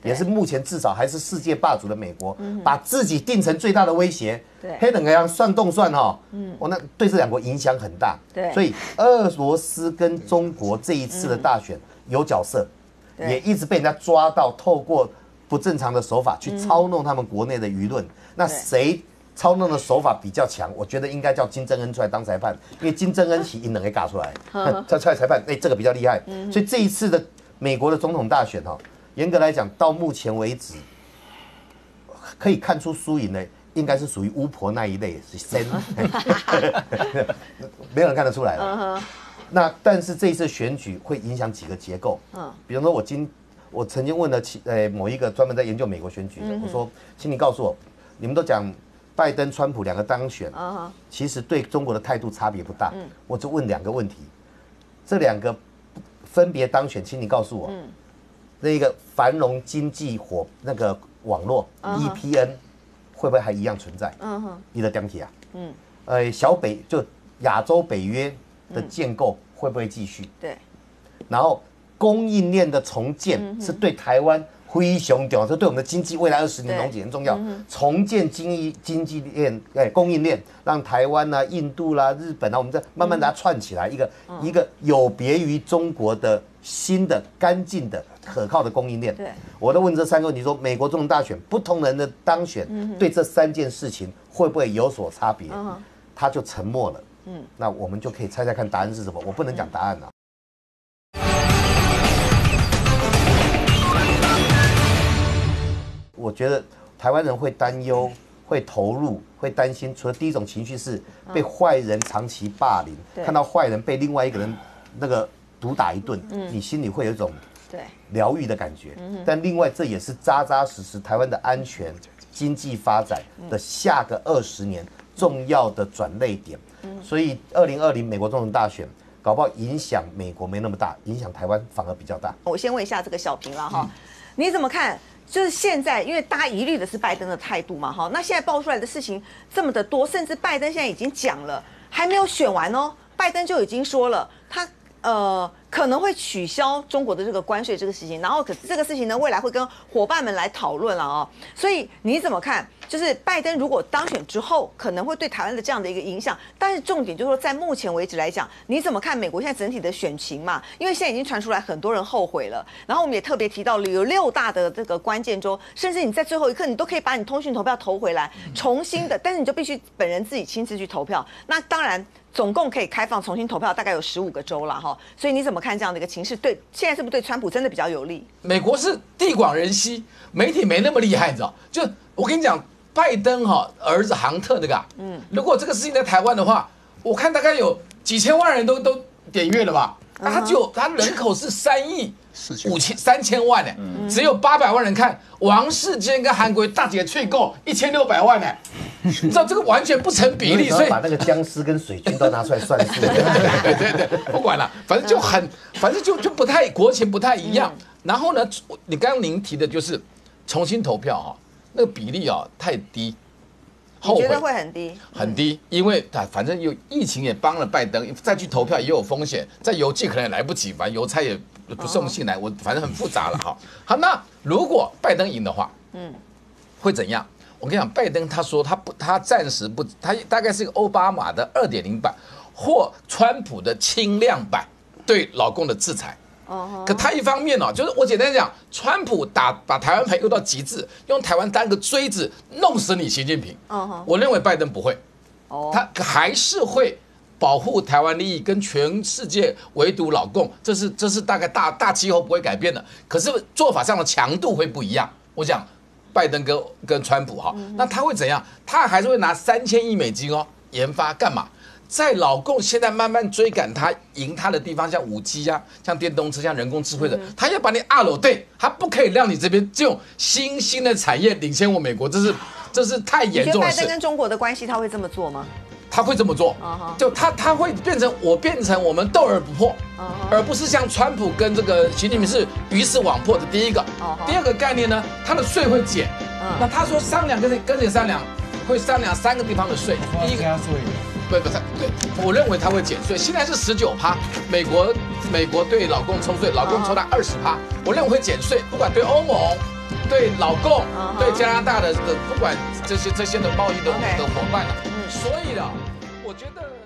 J: 也是目前至少还是世界霸主的美国，把自己定成最大的威胁。
A: 对，
J: 黑等样算动算哈，嗯，哦，那对这两国影响很大。
A: 对，
J: 所以俄罗斯跟中国这一次的大选有角色，也一直被人家抓到，透过不正常的手法去操弄他们国内的舆论。那谁操弄的手法比较强？我觉得应该叫金正恩出来当裁判，因为金正恩是赢能给嘎出来，他出来裁判，哎，这个比较厉害。所以这一次的美国的总统大选哈，严格来讲，到目前为止可以看出输赢的，应该是属于巫婆那一类，是先，没有人看得出来了。那但是这一次选举会影响几个结构，嗯，比如说我今我曾经问了其呃某一个专门在研究美国选举的，我说，请你告诉我，你们都讲拜登、川普两个当选，其实对中国的态度差别不大，我就问两个问题，这两个分别当选，请你告诉我，那个繁荣经济火那个网络 E P N 会不会还一样存在？你的讲题啊，嗯，呃，小北就亚洲北约的建构会不会继续？
A: 对，
J: 然后供应链的重建是对台湾非常重要，这对我们的经济未来二十年龙井很重要。重建经济经济链，哎，供应链，让台湾啦、印度啦、日本啊，我们再慢慢把它串起来，一个一个有别于中国的新的、干净的、可靠的供应链。对，我都问这三个问题：说美国总统大选，不同人的当选，对这三件事情会不会有所差别？他就沉默了。嗯，那我们就可以猜猜看答案是什么。我不能讲答案了。我觉得台湾人会担忧、会投入、会担心。除了第一种情绪是被坏人长期霸凌，嗯、看到坏人被另外一个人那个毒打一顿，嗯、你心里会有一种疗愈的感觉。嗯、但另外，这也是扎扎实实台湾的安全、经济发展的下个二十年重要的转捩点。嗯、所以，二零二零美国总统大选。搞不好影响美国没那么大，影响台湾反而比较大。
A: 我先问一下这个小平了哈，嗯、你怎么看？就是现在，因为大家疑虑的是拜登的态度嘛，哈，那现在爆出来的事情这么的多，甚至拜登现在已经讲了，还没有选完哦，拜登就已经说了，他呃可能会取消中国的这个关税这个事情，然后可是这个事情呢，未来会跟伙伴们来讨论了哦，所以你怎么看？就是拜登如果当选之后，可能会对台湾的这样的一个影响，但是重点就是说，在目前为止来讲，你怎么看美国现在整体的选情嘛？因为现在已经传出来很多人后悔了，然后我们也特别提到了有六大的这个关键州，甚至你在最后一刻你都可以把你通讯投票投回来，重新的，但是你就必须本人自己亲自去投票。那当然，总共可以开放重新投票大概有十五个州了哈。所以你怎么看这样的一个情势？对，现在是不是对川普真的比较有利？
H: 美国是地广人稀，媒体没那么厉害，你知道？就我跟你讲。拜登哈儿子杭特那个，嗯，如果这个事情在台湾的话，我看大概有几千万人都都点阅了吧？那他就他人口是三亿五千三千万呢，只有八百万人看。王世坚跟韩国大姐翠购一千六百万呢，你知道这个完全不成比例，所以
J: 把那个僵尸跟水军都拿出来算数。
H: 对对对，不管了，反正就很，反正就就不太国情不太一样。然后呢，你刚刚您提的就是重新投票哈。那个比例啊太低，
A: 你觉得会很低？
H: 很低，因为他反正有疫情也帮了拜登，再去投票也有风险，在邮寄可能也来不及，反正邮差也不送信来，我反正很复杂了哈。好，那如果拜登赢的话，嗯，会怎样？我跟你讲，拜登他说他不，他暂时不，他大概是一个奥巴马的二点零版或川普的轻量版对老共的制裁。可他一方面呢、哦，就是我简单讲，川普打把台湾牌用到极致，用台湾当个锥子弄死你习近平。Uh-huh. 我认为拜登不会， oh. 他还是会保护台湾利益，跟全世界围堵老共，这是这是大概大大气候不会改变的。可是做法上的强度会不一样。我讲拜登跟跟川普哈， uh-huh. 那他会怎样？他还是会拿三千亿美金哦研发干嘛？在老共现在慢慢追赶他、赢他的地方，像五 G 啊，像电动车、像人工智慧的，他要把你压落对，他不可以让你这边这种新兴的产业领先我美国，这是这是太严重的事。
A: 你觉得拜登跟中国的关系他会这么做吗？
H: 他会这么做，就他他会变成我变成我们斗而不破，而不是像川普跟这个习近平是鱼死网破的第一个。第二个概念呢，他的税会减，那他说商量跟谁跟谁商量，会商量三个地方的税，第一个加税。不不是，对，我认为他会减税。现在是十九趴，美国美国对老共抽税，老共抽到二十趴，我认为会减税，不管对欧盟、 对老共、对加拿大的的不管这些这些的贸易的的伙伴了。所以呢，我觉得。